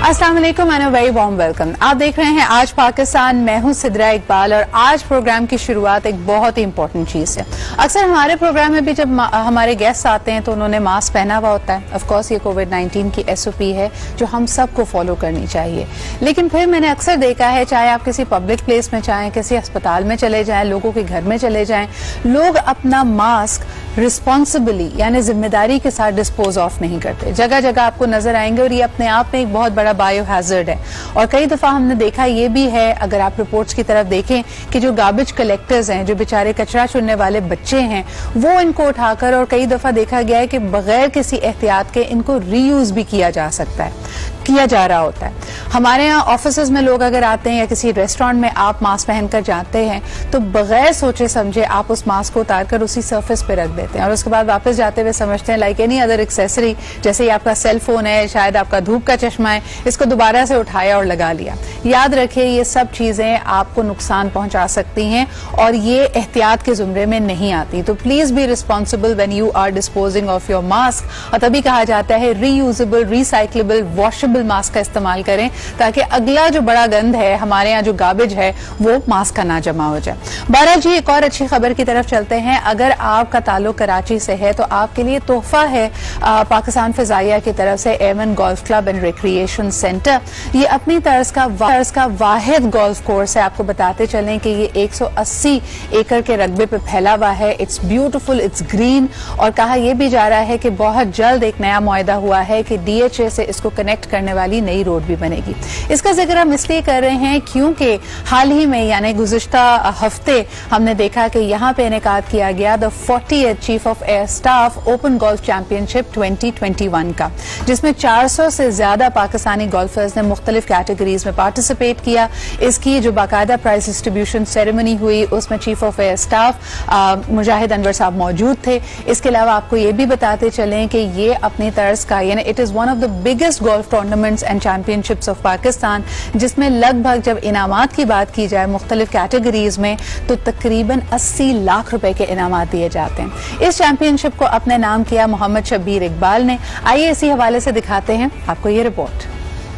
अस्सलाम वालेकुम and a very warm welcome. आप देख रहे हैं आज पाकिस्तान, मैं हूं सिद्रा इकबाल और आज प्रोग्राम की शुरुआत एक बहुत ही इंपॉर्टेंट चीज से। अक्सर हमारे प्रोग्राम में भी जब हमारे गेस्ट आते हैं तो उन्होंने मास्क पहना हुआ होता है। ऑफ कोर्स ये कोविड-19 की SOP है जो हम सबको फॉलो करनी चाहिए, लेकिन फिर मैंने अक्सर देखा है, चाहे आप किसी पब्लिक प्लेस में चाहे किसी अस्पताल में चले जाएं, लोगों के घर में चले जाएं, लोग अपना मास्क रिस्पॉन्सिबली यानी जिम्मेदारी के साथ डिस्पोज ऑफ नहीं करते। जगह जगह आपको नजर आएंगे और ये अपने आप में एक बहुत बड़ा बायो हैजर्ड है। और कई दफा हमने देखा ये भी है, अगर आप रिपोर्ट्स की तरफ देखें, कि जो गार्बेज कलेक्टर्स हैं, जो बेचारे कचरा चुनने वाले बच्चे हैं, वो इनको उठाकर, और कई दफा देखा गया है कि बगैर किसी एहतियात के इनको रीयूज भी किया जा सकता है, किया जा रहा होता है। हमारे यहाँ ऑफिस में लोग अगर आते हैं या किसी रेस्टोरेंट में आप मास्क पहनकर जाते हैं तो बगैर सोचे समझे आप उस मास्क को उतारकर उसी सरफेस पे रख देते हैं और उसके बाद वापस जाते हुए समझते हैं लाइक एनी अदर एक्सेसरी, जैसे ही आपका सेल फोन है, शायद आपका धूप का चश्मा है, इसको दोबारा से उठाया और लगा लिया। याद रखिए ये सब चीजें आपको नुकसान पहुंचा सकती हैं और ये एहतियात के जुमरे में नहीं आती। तो please be responsible when you are disposing of your mask. और तभी कहा जाता है रीयूजेबल, रिसाइक्लेबल, वॉशेबल मास्क का इस्तेमाल करें ताकि अगला जो बड़ा गंद है, हमारे यहाँ जो गार्बेज है, वो मास्क का ना जमा हो जाए। बारह जी, एक और अच्छी खबर की तरफ चलते हैं। अगर आपका ताल्लुक कराची से है तो आपके लिए तोहफा है पाकिस्तान फिजाइया की तरफ से एमन golf club and recreation centre. ये अपनी तर्ज का वाहिद गोल्फ कोर्स है। आपको बताते चलें कि ये 180 एकड़ के रकबे पे फैला हुआ है। इट्स ब्यूटिफुल, इट्स ग्रीन, और कहा यह भी जा रहा है कि बहुत जल्द एक नया मुआहदा हुआ है कि DHA से इसको कनेक्ट करने वाली नई रोड भी बनेगी। इसका जिक्र हम इसलिए कर रहे हैं क्योंकि हाल ही में यानी गुज़िश्ता हफ्ते हमने देखा कि यहाँ पे इनेकाद किया गया the 40th chief of air staff open golf championship 2021 का, जिसमें 400 से ज्यादा पाकिस्तानी गोल्फर्स ने मुख्तलिफ कैटेगरीज में पार्टिसिपेट किया। इसकी जो बाकायदा प्राइज डिस्ट्रीब्यूशन सेरेमनी हुई उसमें chief of air staff Mujahid Anwar साहब मौजूद थे। इसके अलावा आपको ये भी बताते चलें कि ये अपनी तर्ज का यानी it is one of the biggest golf tournaments and championships of Pakistan, जिसमें लगभग जब इनामात की बात की जाए मुख्तलिफ कैटेगरीज में तो तकरीबन 80 लाख रुपए के इनामात दिए जाते हैं। इस चैंपियनशिप को अपने नाम किया मोहम्मद शब्बीर इकबाल ने। आइए इसी हवाले से दिखाते हैं आपको ये रिपोर्ट।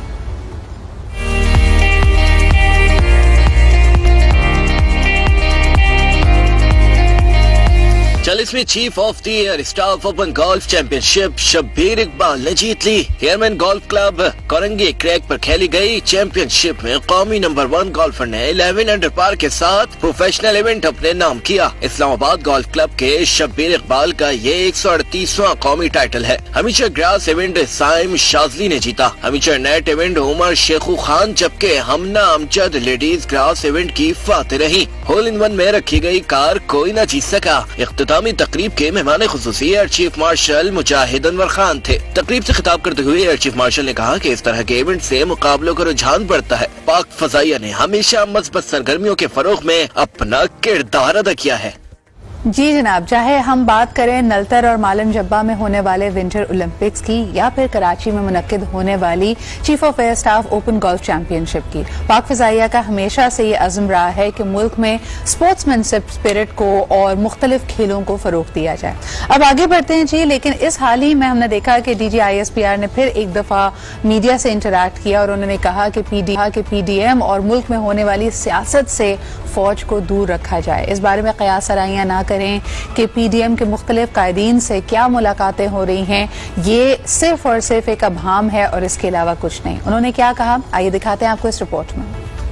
चालीसवीं chief of the air staff open golf championship Shabbir Iqbal ने जीत ली। Airman golf club Korangi creek पर खेली गई चैंपियनशिप में कौमी नंबर 1 गोल्फर ने 11 अंडर पार के साथ प्रोफेशनल इवेंट अपने नाम किया। इस्लामाबाद गोल्फ क्लब के शब्बीर इकबाल का ये 138वां कौमी टाइटल है। Amateur gross event Saim Shazli ने जीता। Amateur net event Umar Shekhu Khan, जबकि Hamna Amjad ladies gross event की फातेह रही। होल इन वन में रखी गई कार कोई न जीत सका। इख्तितामी तकरीब के मेहमान खुसूसी air chief marshal Mujahid Anwar Khan थे। तकरीब से खिताब करते हुए एयर चीफ मार्शल ने कहा कि इस तरह के इवेंट से मुकाबलों का रुझान बढ़ता है। पाक फजाइया ने हमेशा मस्बत सरगर्मियों के फरोग में अपना किरदार अदा किया है। जी जनाब, चाहे हम बात करें नलतर और मालम जब्बा में होने वाले विंटर ओलंपिक्स की या फिर कराची में मुनक्किद होने वाली chief of air staff open golf championship की, पाक फिजाइया का हमेशा से ये अज़्म रहा है कि मुल्क में स्पोर्ट्समैनशिप स्पिरिट को और मुख्तलिफ खेलों को फरोग दिया जाए। अब आगे बढ़ते हैं जी, लेकिन इस हाल ही में हमने देखा कि DG ISPR ने फिर एक दफा मीडिया से इंटरैक्ट किया और उन्होंने कहा कि PDM और मुल्क में होने वाली सियासत से फौज को दूर रखा जाए। इस बारे में कयास सराहियां ना करें कि PDM के मुख्तलिफ कायदीन से क्या मुलाकातें हो रही हैं, ये सिर्फ और सिर्फ एक अबहाम है और इसके अलावा कुछ नहीं। उन्होंने क्या कहा, आइए दिखाते हैं आपको इस रिपोर्ट में।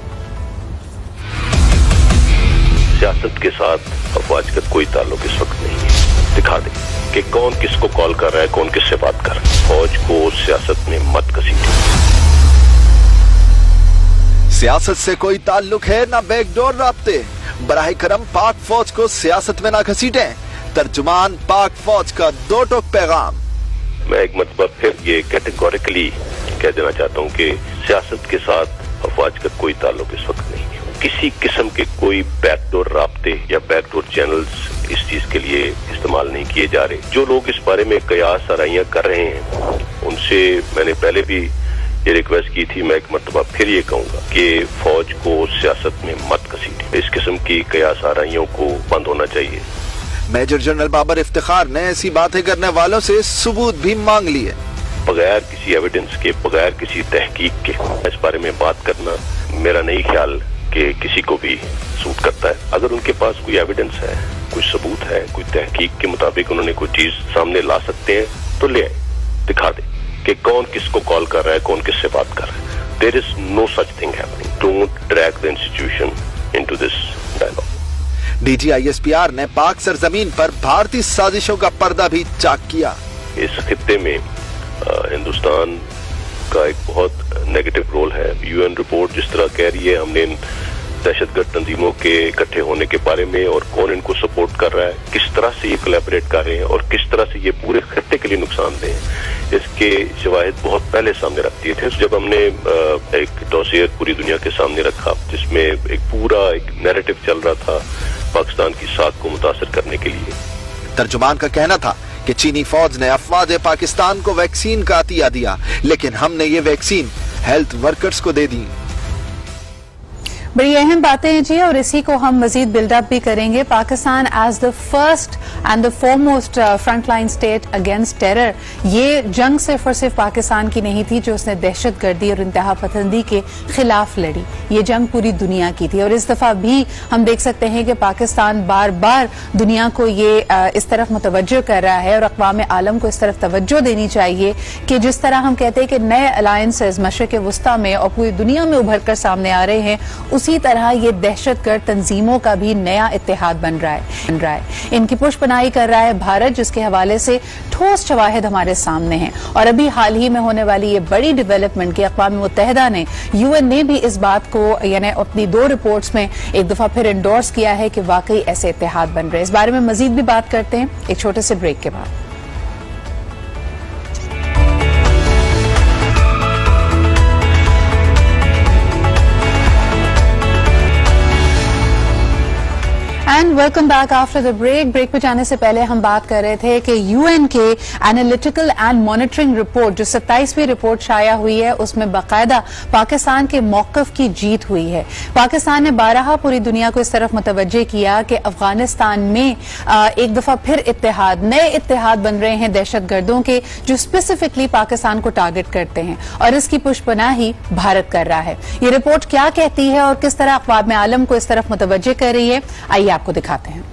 सियासत के साथ अफवाज का कोई ताल्लुक इस वक्त नहीं है। दिखा दे कि कौन किसको कॉल कर रहा है, कौन किससे बात कर रहा है। फौज को सियासत में मत घसीटे। सियासत से कोई ताल्लुक है ना बैकडोर राब्ते। बराह करम पाक फौज को सियासत में ना घसीटें। तर्जुमान पाक फौज का दो टोक पैगाम। मैं एक मरतबा फिर ये कैटेगोरिकली कह देना चाहता हूँ कि सियासत के साथ अफवाज का कोई ताल्लुक इस वक्त नहीं है। किसी किस्म के कोई बैकडोर राब्ते या बैकडोर चैनल्स इस चीज के लिए इस्तेमाल नहीं किए जा रहे। जो लोग इस बारे में कयास सराहियां कर रहे हैं उनसे मैंने पहले भी ये रिक्वेस्ट की थी, मैं एक मरतबा फिर ये कहूंगा कि फौज को सियासत में मत घसीटे। इस किस्म की कयास सराहियों को बंद होना चाहिए। मेजर जनरल बाबर इफ्तिखार ने ऐसी बातें करने वालों से सबूत भी मांग लिए। बगैर किसी एविडेंस के, बगैर किसी तहकीक के इस बारे में बात करना मेरा नहीं ख्याल कि किसी को भी सूट करता है। अगर उनके पास कोई एविडेंस है, कोई सबूत है, कोई तहकीक के मुताबिक उन्होंने कोई चीज सामने ला सकते हैं तो ले आए, दिखा दे कि कौन किसको कॉल कर रहा है, कौन किससे बात कर रहा है। There is no such thing happening. Don't drag the institution into this dialogue. DGISPR ने पाक सरजमीन पर भारतीय साजिशों का पर्दा भी चाक किया। इस खित्ते में हिंदुस्तान का एक बहुत नेगेटिव रोल है। यूएन रिपोर्ट जिस तरह कह रही है, हमने इन दहशतगर्द तंजीमों के इकट्ठे होने के बारे में और कौन इनको सपोर्ट कर रहा है, किस तरह से ये कोलैबोरेट कर रहे हैं और किस तरह से ये पूरे खित्ते के लिए नुकसानदेह है, इसके शवाहिद बहुत पहले सामने रख दिए थे। जब हमने एक डॉसियर पूरी दुनिया के सामने रखा जिसमें एक पूरा एक नैरेटिव चल रहा था पाकिस्तान की साख को मुतासर करने के लिए। तर्जुमान का कहना था कि चीनी फौज ने अफवाज पाकिस्तान को वैक्सीन का अतिया दिया, लेकिन हमने ये वैक्सीन हेल्थ वर्कर्स को दे दी। बड़ी अहम बातें हैं जी, और इसी को हम मजीद बिल्डअप भी करेंगे। Pakistan as the first and the foremost frontline state against terror, ये जंग सिर्फ और सिर्फ पाकिस्तान की नहीं थी जो उसने दहशतगर्दी और इंतहा पसंदी के खिलाफ लड़ी, ये जंग पूरी दुनिया की थी। और इस दफा भी हम देख सकते हैं कि पाकिस्तान बार बार दुनिया को ये इस तरफ मुतवज्जो कर रहा है और अक़वाम आलम को इस तरफ तवज्जो देनी चाहिए कि जिस तरह हम कहते हैं कि नए अलायंसेज मशरिक़ वस्ता में और पूरी दुनिया में उभर कर सामने आ रहे हैं, उसी तरह ये दहशतगर्द तंजीमों का भी नया इत्तेहाद बन रहा है। इनकी पुष्पनाई कर रहा है भारत, जिसके हवाले से ठोस शवाहिद हमारे सामने हैं। और अभी हाल ही में होने वाली ये बड़ी डेवलपमेंट की अक़वाम मुत्तहिदा ने, यूएन ने भी इस बात को यानी अपनी 2 रिपोर्ट्स में एक दफा फिर एंडोर्स किया है कि वाकई ऐसे इत्तेहाद बन रहे हैं। इस बारे में मजीद भी बात करते हैं एक छोटे से ब्रेक के बाद। And welcome back after the break. Break पे जाने से पहले हम बात कर रहे थे कि यूएन के एनालिटिकल एंड मॉनिटरिंग रिपोर्ट जो 27वीं रिपोर्ट शाया हुई है, उसमें बाकायदा पाकिस्तान के मौकफ की जीत हुई है। पाकिस्तान ने बारहा पूरी दुनिया को इस तरफ मुतवज्जे किया कि अफगानिस्तान में एक दफा फिर नए इत्तेहाद बन रहे हैं दहशतगर्दों के, जो स्पेसिफिकली पाकिस्तान को टारगेट करते हैं, और इसकी पुष्पनाही भारत कर रहा है। ये रिपोर्ट क्या कहती है और किस तरह अक़वाम आलम को इस तरफ मुतवज्जे कर रही है, आइए आपको दिखाते हैं।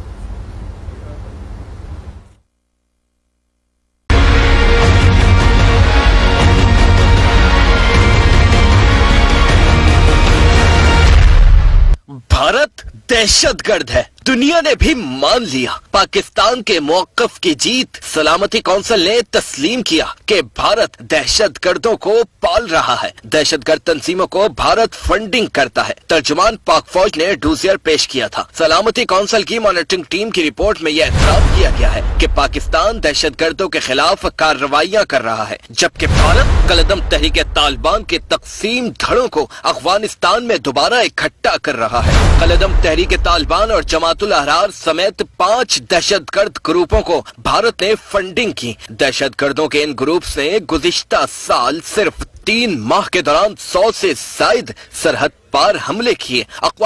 भारत दहशतगर्द है, दुनिया ने भी मान लिया। पाकिस्तान के मौकफ की जीत, सलामती कौंसिल ने तस्लीम किया कि भारत दहशतगर्दों को पाल रहा है, दहशतगर्द तंजीमों को भारत फंडिंग करता है। तर्जुमान पाक फौज ने डोसियर पेश किया था। सलामती कौंसिल की मॉनिटरिंग टीम की रिपोर्ट में यह एतराफ किया गया है कि पाकिस्तान दहशतगर्दों के खिलाफ कार्रवाइयां कर रहा है, जबकि भारत कलदम तहरीक तालिबान के तकसीम धड़ों को अफगानिस्तान में दोबारा इकट्ठा कर रहा है। कलदम तहरीक तालिबान और जमातुल अहरार समेत 5 दहशतगर्द ग्रुपों को भारत ने फंडिंग की। दहशतगर्दों के इन ग्रुप्स ने गुज़िश्ता साल सिर्फ 3 माह के दौरान 100 से जायद सरहद पार हमले किए। अक़वाम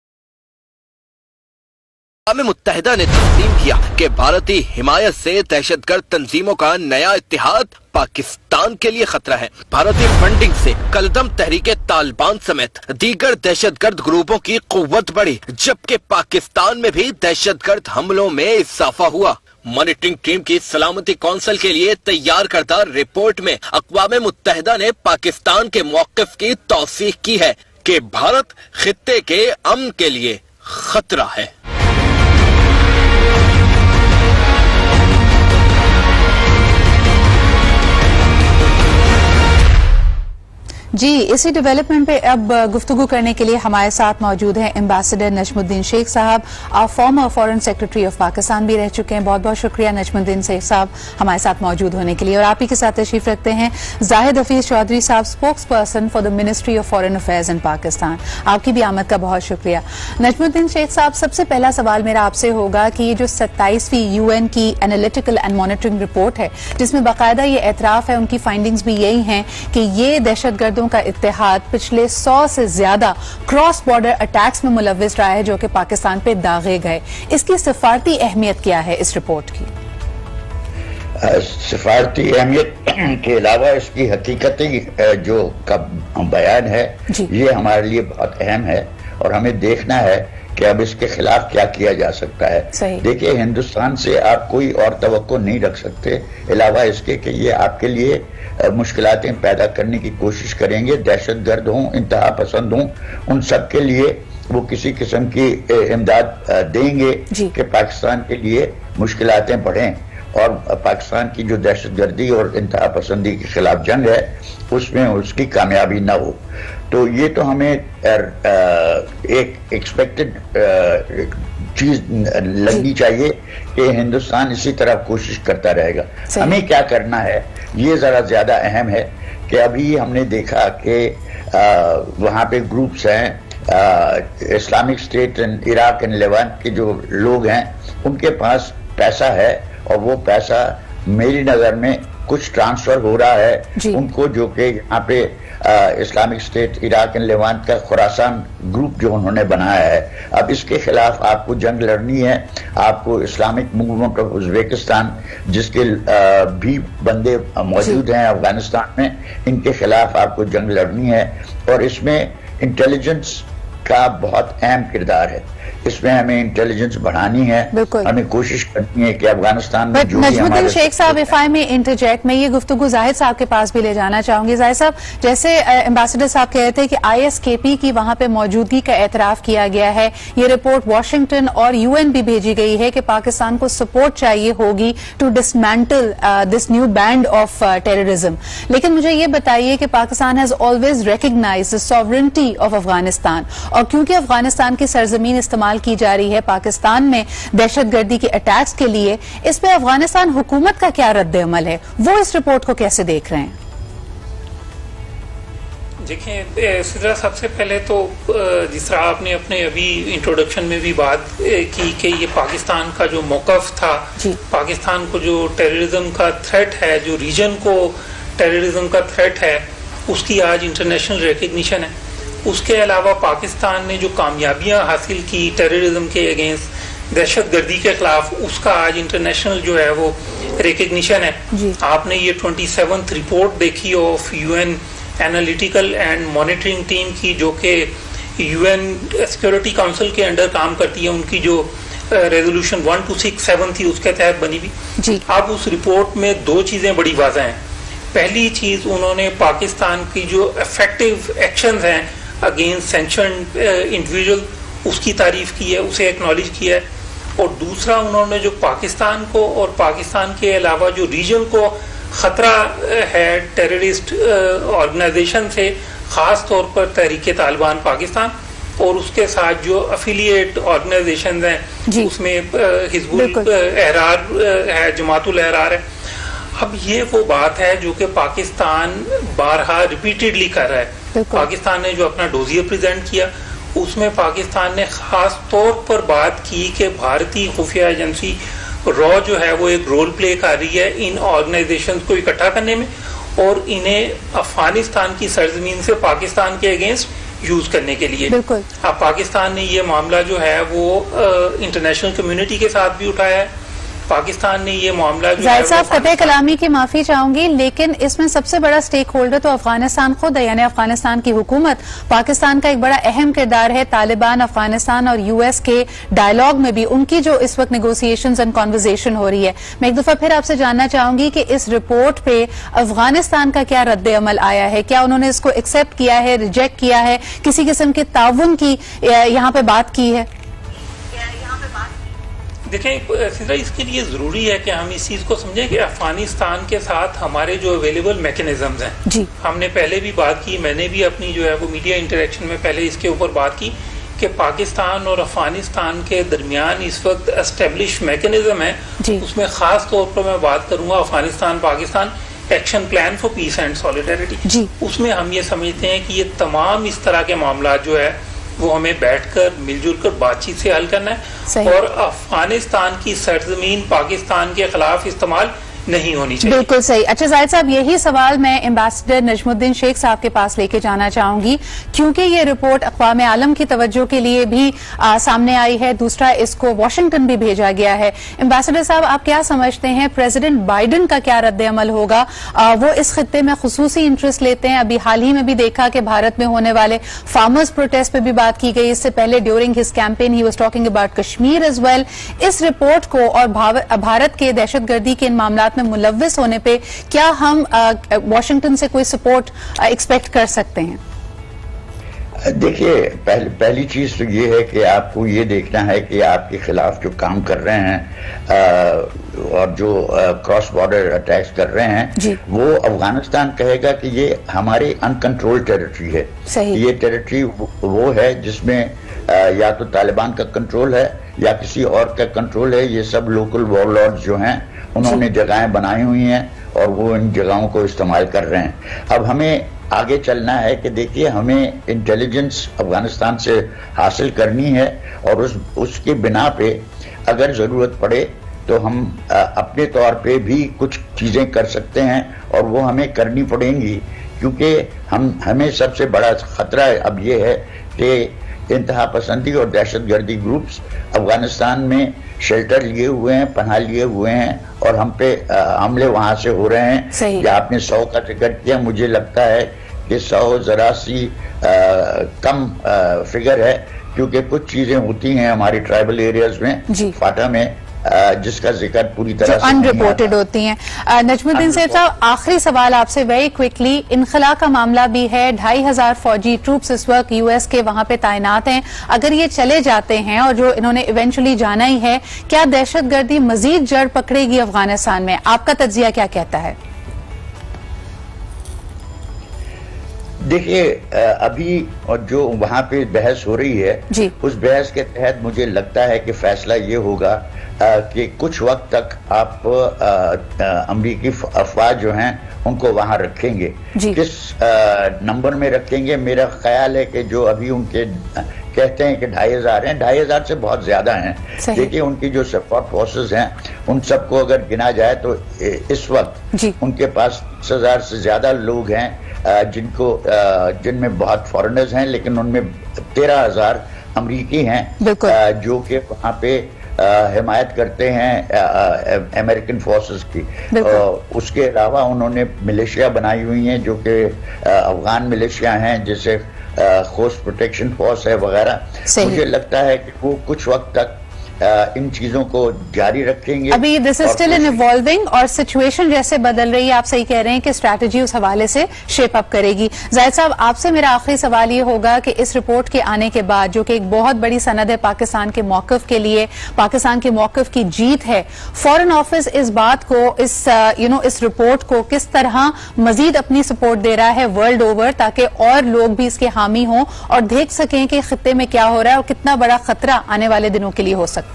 मुत्तहिदा ने तस्लीम किया कि भारतीय हिमायत से दहशतगर्द तंजीमों का नया इत्तेहाद पाकिस्तान के लिए खतरा है। भारतीय फंडिंग से कलदम तहरीक तालिबान समेत दीगर दहशतगर्द ग्रुपों की कुव्वत बढ़ी, जबकि पाकिस्तान में भी दहशतगर्द हमलों में इजाफा हुआ। मॉनिटरिंग टीम की सलामती कौंसिल के लिए तैयार करदा रिपोर्ट में अक़वाम मुत्तहिदा ने पाकिस्तान के मौक़िफ़ की तौसीक़ की है कि भारत खित्ते के अमन के लिए खतरा है। जी, इसी डेवलपमेंट पे अब गुफ्तगू करने के लिए हमारे साथ मौजूद हैं ambassador Najmuddin Sheikh sahab, former foreign secretary of Pakistan भी रह चुके हैं। बहुत बहुत शुक्रिया नजमुद्दीन शेख साहब हमारे साथ मौजूद होने के लिए। और आप ही के साथ तशरीफ रखते हैं Zahid Hafeez Chaudhry sahab, spokesperson for the ministry of foreign affairs in Pakistan. आपकी भी आमद का बहुत शुक्रिया। नजमुद्दीन शेख साहब, सबसे पहला सवाल मेरा आपसे होगा कि ये जो 27वीं यूएन की एनालिटिकल एंड मॉनिटरिंग रिपोर्ट है, जिसमें बाकायदा ये एतराफ है, उनकी फाइंडिंग्स भी यही हैं कि ये दहशतगर्दों का इत्तेहाद पिछले 100 से ज्यादा क्रॉस बॉर्डर अटैक्स में मुलव्विस रहा है जो कि पाकिस्तान पे दागे गए। इसकी सिफारती अहमियत क्या है इस रिपोर्ट की? सिफारती अहमियत के अलावा इसकी हकीकती जो का बयान है ये हमारे लिए बहुत अहम है और हमें देखना है कि अब इसके खिलाफ क्या किया जा सकता है। देखिए, हिंदुस्तान से आप कोई और तवक्को नहीं रख सकते अलावा इसके कि ये आपके लिए मुश्किलातें पैदा करने की कोशिश करेंगे। दहशतगर्द हों, इंतहा पसंद हों, उन सब के लिए वो किसी किस्म की इमदाद देंगे कि पाकिस्तान के लिए मुश्किलातें बढ़ें और पाकिस्तान की जो दहशतगर्दी और इंतहा पसंदी के खिलाफ जंग है उसमें उसकी कामयाबी ना हो। तो ये तो हमें एक एक्सपेक्टेड चीज लगनी चाहिए कि हिंदुस्तान इसी तरह कोशिश करता रहेगा। हमें क्या करना है ये जरा ज्यादा अहम है कि अभी हमने देखा कि वहाँ पे ग्रुप्स हैं, Islamic state in Iraq and Levant के जो लोग हैं उनके पास पैसा है और वो पैसा मेरी नजर में कुछ ट्रांसफर हो रहा है उनको, जो कि यहाँ पे Islamic state Iraq and Levant का खुरासान ग्रुप जो उन्होंने बनाया है। अब इसके खिलाफ आपको जंग लड़नी है। आपको इस्लामिक मूवमेंट ऑफ उज़्बेकिस्तान जिसके भी बंदे मौजूद हैं अफगानिस्तान में, इनके खिलाफ आपको जंग लड़नी है और इसमें इंटेलिजेंस का बहुत अहम किरदार है। इसमें हमें इंटेलिजेंस बढ़ानी है, हमें कोशिश करनी है कि अफगानिस्तान में जो नजमुद्दीन शेख साहब, इफ आई में इंटरजेक्ट, मैं ये गुफ्तगू जाहिद साहब के पास भी ले जाना चाहूंगी। जाहिद साहब, जैसे एम्बेसडर साहब कह रहे थे कि ISKP की वहां पे मौजूदगी का एतराफ किया गया है, ये रिपोर्ट वाशिंगटन और UN भी भेजी गई है कि पाकिस्तान को सपोर्ट चाहिए होगी to dismantle this new band of terrorism. लेकिन मुझे ये बताइए कि Pakistan has always recognised the sovereignty of Afghanistan, और क्योंकि अफगानिस्तान की सरजमीन इस्तेमाल की जा रही है पाकिस्तान में दहशतगर्दी के अटैक्स के लिए, इस पे अफगानिस्तान हुकूमत का क्या रद्द अमल है, वो इस रिपोर्ट को कैसे देख रहे हैं? देखिए सिद्रा, सबसे पहले तो जिस तरह आपने अपने अभी इंट्रोडक्शन में भी बात की कि ये पाकिस्तान का जो मौकफ था, पाकिस्तान को जो टेररिज्म का थ्रेट है, जो रीजन को टेररिज्म का थ्रेट है, उसकी आज इंटरनेशनल रिकग्निशन है। उसके अलावा पाकिस्तान ने जो कामयाबियां हासिल की टेररिज्म के अगेंस्ट, दहशतगर्दी के खिलाफ, उसका आज इंटरनेशनल जो है वो रिकग्निशन है। आपने ये 27th रिपोर्ट देखी of UN analytical and monitoring team की, जो कि UN सिक्योरिटी काउंसिल के अंडर काम करती है, उनकी जो रेजोल्यूशन 1267 थी उसके तहत बनी हुई। अब उस रिपोर्ट में दो चीजें बड़ी वाज़ेह हैं। पहली चीज, उन्होंने पाकिस्तान की जो इफेक्टिव एक्शंस हैं अगेंस्ट सैंक्शन्ड इंडिविजुअल, उसकी तारीफ की है, उसे एक्नॉलेज किया है। और दूसरा, उन्होंने जो पाकिस्तान को और पाकिस्तान के अलावा जो रीजन को खतरा है टेररिस्ट ऑर्गेनाइजेशन से, खास तौर पर तहरीक तालिबान पाकिस्तान और उसके साथ जो अफिलिएट ऑर्गेनाइजेशन हैं, उसमें हिजबुल एहरार है, जमातुल एहरार है। अब ये वो बात है जो कि पाकिस्तान बारहा रिपीटेडली कर रहा है। पाकिस्तान ने जो अपना डोजियर प्रेजेंट किया, उसमें पाकिस्तान ने खास तौर पर बात की कि भारतीय खुफिया एजेंसी रॉ जो है वो एक रोल प्ले कर रही है इन ऑर्गेनाइजेशंस को इकट्ठा करने में और इन्हें अफगानिस्तान की सरजमीन से पाकिस्तान के अगेंस्ट यूज करने के लिए। अब पाकिस्तान ने ये मामला जो है वो इंटरनेशनल कम्युनिटी के साथ भी उठाया है। पाकिस्तान ने ये मामला जाहिद साहब, कतई कलामी की माफी चाहूंगी, लेकिन इसमें सबसे बड़ा स्टेक होल्डर तो अफगानिस्तान खुद है, यानी अफगानिस्तान की हुकूमत। पाकिस्तान का एक बड़ा अहम किरदार है तालिबान, अफगानिस्तान और US के डायलॉग में भी, उनकी जो इस वक्त नेगोशिएशंस एंड कॉन्वर्सेशन हो रही है। मैं एक दफा फिर आपसे जानना चाहूंगी कि इस रिपोर्ट पे अफगानिस्तान का क्या रद्द अमल आया है, क्या उन्होंने इसको एक्सेप्ट किया है, रिजेक्ट किया है, किसी किस्म के ताउन की यहाँ पे बात की है? देखें सीधा, इसके लिए ज़रूरी है कि हम इस चीज़ को समझें कि अफगानिस्तान के साथ हमारे जो अवेलेबल मैकेनिज्म्स हैं, हमने पहले भी बात की, मैंने भी अपनी जो है वो मीडिया इंटरेक्शन में पहले इसके ऊपर बात की कि पाकिस्तान और अफगानिस्तान के दरमियान इस वक्त एस्टेब्लिश मैकेनिज्म है। उसमें ख़ास तौर पर मैं बात करूँगा Afghanistan Pakistan action plan for peace and solidarity. उसमें हम ये समझते हैं कि ये तमाम इस तरह के मामला जो है वो हमें बैठकर मिलजुल कर बातचीत से हल करना है और अफगानिस्तान की सरजमीन पाकिस्तान के खिलाफ इस्तेमाल नहीं होनी चाहिए। बिल्कुल सही। अच्छा जाहिद साहब, यही सवाल मैं एम्बेसडर नजमुद्दीन शेख साहब के पास लेके जाना चाहूंगी, क्योंकि ये रिपोर्ट अक़वाम आलम की तवज्जो के लिए भी सामने आई है, दूसरा इसको वाशिंगटन भी भेजा गया है। एम्बेसडर साहब, आप क्या समझते हैं प्रेसिडेंट बाइडन का क्या रद्द अमल होगा? वो इस खित्ते में खुसूसी इंटरेस्ट लेते हैं। अभी हाल ही में भी देखा कि भारत में होने वाले फार्मर्स प्रोटेस्ट पे भी बात की गई। इससे पहले during his campaign he was talking about Kashmir as well. इस रिपोर्ट को और भारत के दहशतगर्दी के इन मामलात में मुलव्विस होने पे क्या हम वाशिंगटन से कोई सपोर्ट एक्सपेक्ट कर सकते हैं? देखिए, पहली चीज तो ये है कि आपको ये देखना है कि आपके खिलाफ जो काम कर रहे हैं और जो क्रॉस बॉर्डर अटैक्स कर रहे हैं, वो अफगानिस्तान कहेगा कि ये हमारी अनकंट्रोल्ड टेरिटरी है। सही। ये टेरिटरी वो है जिसमें या तो तालिबान का कंट्रोल है या किसी और का कंट्रोल है। ये सब लोकल वॉरलॉर्ड्स जो हैं उन्होंने जगहें बनाई हुई हैं और वो इन जगहों को इस्तेमाल कर रहे हैं। अब हमें आगे चलना है कि देखिए, हमें इंटेलिजेंस अफगानिस्तान से हासिल करनी है और उसके बिना पे अगर ज़रूरत पड़े तो हम अपने तौर पे भी कुछ चीज़ें कर सकते हैं और वो हमें करनी पड़ेंगी, क्योंकि हमें सबसे बड़ा खतरा अब ये है कि इंतहा पसंदी और दहशतगर्दी ग्रुप्स अफगानिस्तान में शेल्टर लिए हुए हैं, पनाह लिए हुए हैं और हम पे हमले वहां से हो रहे हैं। या आपने 100 का जिक्र किया, मुझे लगता है कि 100 जरा सी कम फिगर है, क्योंकि कुछ चीजें होती हैं हमारी ट्राइबल एरियाज में, फाटा में, जिसका जिक्र पूरी तरह से अनरिपोर्टेड होती हैं। नजमुद्दीन साहब, आखिरी सवाल आपसे वेरी क्विकली। इनखला का मामला भी है, 2500 फौजी ट्रूप्स इस वक्त यूएस के वहां पे तैनात हैं। अगर ये चले जाते हैं और जो इन्होंने इवेंचुअली जाना ही है, क्या दहशतगर्दी मजीद जड़ पकड़ेगी अफगानिस्तान में? आपका तज्जिया क्या कहता है? देखिए, अभी जो वहां पे बहस हो रही है, उस बहस के तहत मुझे लगता है कि फैसला ये होगा कि कुछ वक्त तक आप अमरीकी अफवाज जो हैं उनको वहां रखेंगे। किस नंबर में रखेंगे? मेरा ख्याल है कि जो अभी उनके कहते हैं कि 2500 हैं, 2500 से बहुत ज्यादा हैं। देखिए, उनकी जो सपोर्ट फोर्सेस हैं उन सबको अगर गिना जाए तो इस वक्त उनके पास 10,000 से ज्यादा लोग हैं, जिनमें बहुत फॉरेनर्स हैं, लेकिन उनमें 13,000 अमरीकी हैं जो कि वहां पे हिमायत करते हैं अमेरिकन फोर्सेस की। उसके अलावा उन्होंने मिलिशिया बनाई हुई हैं जो कि अफगान मिलिशिया हैं, जैसे कोस्ट प्रोटेक्शन फोर्स है वगैरह। मुझे लगता है कि वो कुछ वक्त तक इन चीजों को जारी रखेंगे। अभी this is still in evolving और सिचुएशन जैसे बदल रही है, आप सही कह रहे हैं कि स्ट्रैटेजी उस हवाले से शेप अप करेगी। जाहिद साहब, आपसे मेरा आखिरी सवाल ये होगा कि इस रिपोर्ट के आने के बाद, जो कि एक बहुत बड़ी सनद है पाकिस्तान के मौक़िफ़ के लिए, पाकिस्तान के मौक़िफ़ की जीत है, फॉरेन ऑफिस इस बात को, इस रिपोर्ट को किस तरह मजीद अपनी सपोर्ट दे रहा है वर्ल्ड ओवर, ताकि और लोग भी इसके हामी हों और देख सकें कि खित्ते में क्या हो रहा है और कितना बड़ा खतरा आने वाले दिनों के लिए हो सकता है?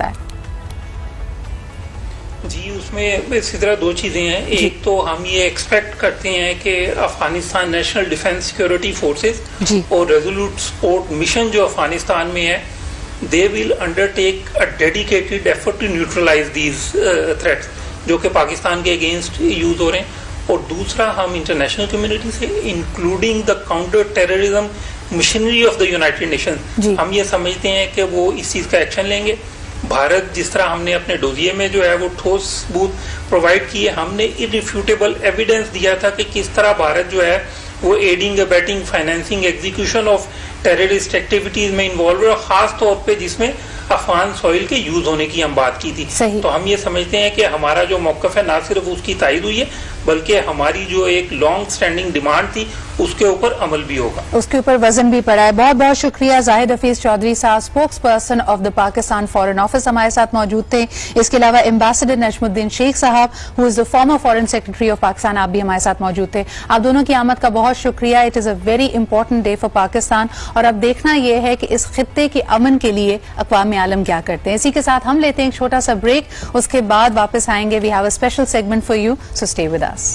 जी, उसमें इसी तरह दो चीजें हैं। एक तो हम ये एक्सपेक्ट करते हैं कि Afghanistan national defence security forces और रेजोल्यूट सपोर्ट मिशन जो अफगानिस्तान में है, they will undertake a dedicated effort to neutralise these threats जो कि पाकिस्तान के अगेंस्ट यूज हो रहे हैं। और दूसरा, हम इंटरनेशनल कम्युनिटी से, including the counter terrorism missionary of the United Nations, हम ये समझते हैं कि वो इस चीज का एक्शन लेंगे। भारत जिस तरह हमने अपने डोजिये में जो है वो ठोस सबूत प्रोवाइड किए, हमने इररिफ्यूटेबल एविडेंस दिया था कि किस तरह भारत जो है वो aiding, abetting, financing, execution of terrorist activities में इन्वॉल्व है, खास तौर पे जिसमें अफगान सॉइल के यूज होने की हम बात की थी। तो हम ये समझते हैं कि हमारा जो मौक़िफ़ है ना सिर्फ उसकी तायद हुई है, बल्कि हमारी जो एक लॉन्ग स्टैंडिंग डिमांड थी उसके ऊपर अमल भी होगा, उसके ऊपर वजन भी पड़ा है। बहुत बहुत शुक्रिया Zahid Hafeez Chaudhry sahab, spokesperson of the Pakistan foreign office, हमारे साथ मौजूद थे। इसके अलावा ambassador Najmuddin Sheikh sahab, who is the former foreign secretary of Pakistan, आप भी हमारे साथ मौजूद थे। आप दोनों की आमद का बहुत शुक्रिया। It is a very important day for Pakistan और अब देखना यह है कि इस खित्ते के अमन के लिए अक़वाम आलम क्या करते हैं। इसी के साथ हम लेते हैं एक छोटा सा ब्रेक, उसके बाद वापस आएंगे। We have a special segment for you, so stay with us.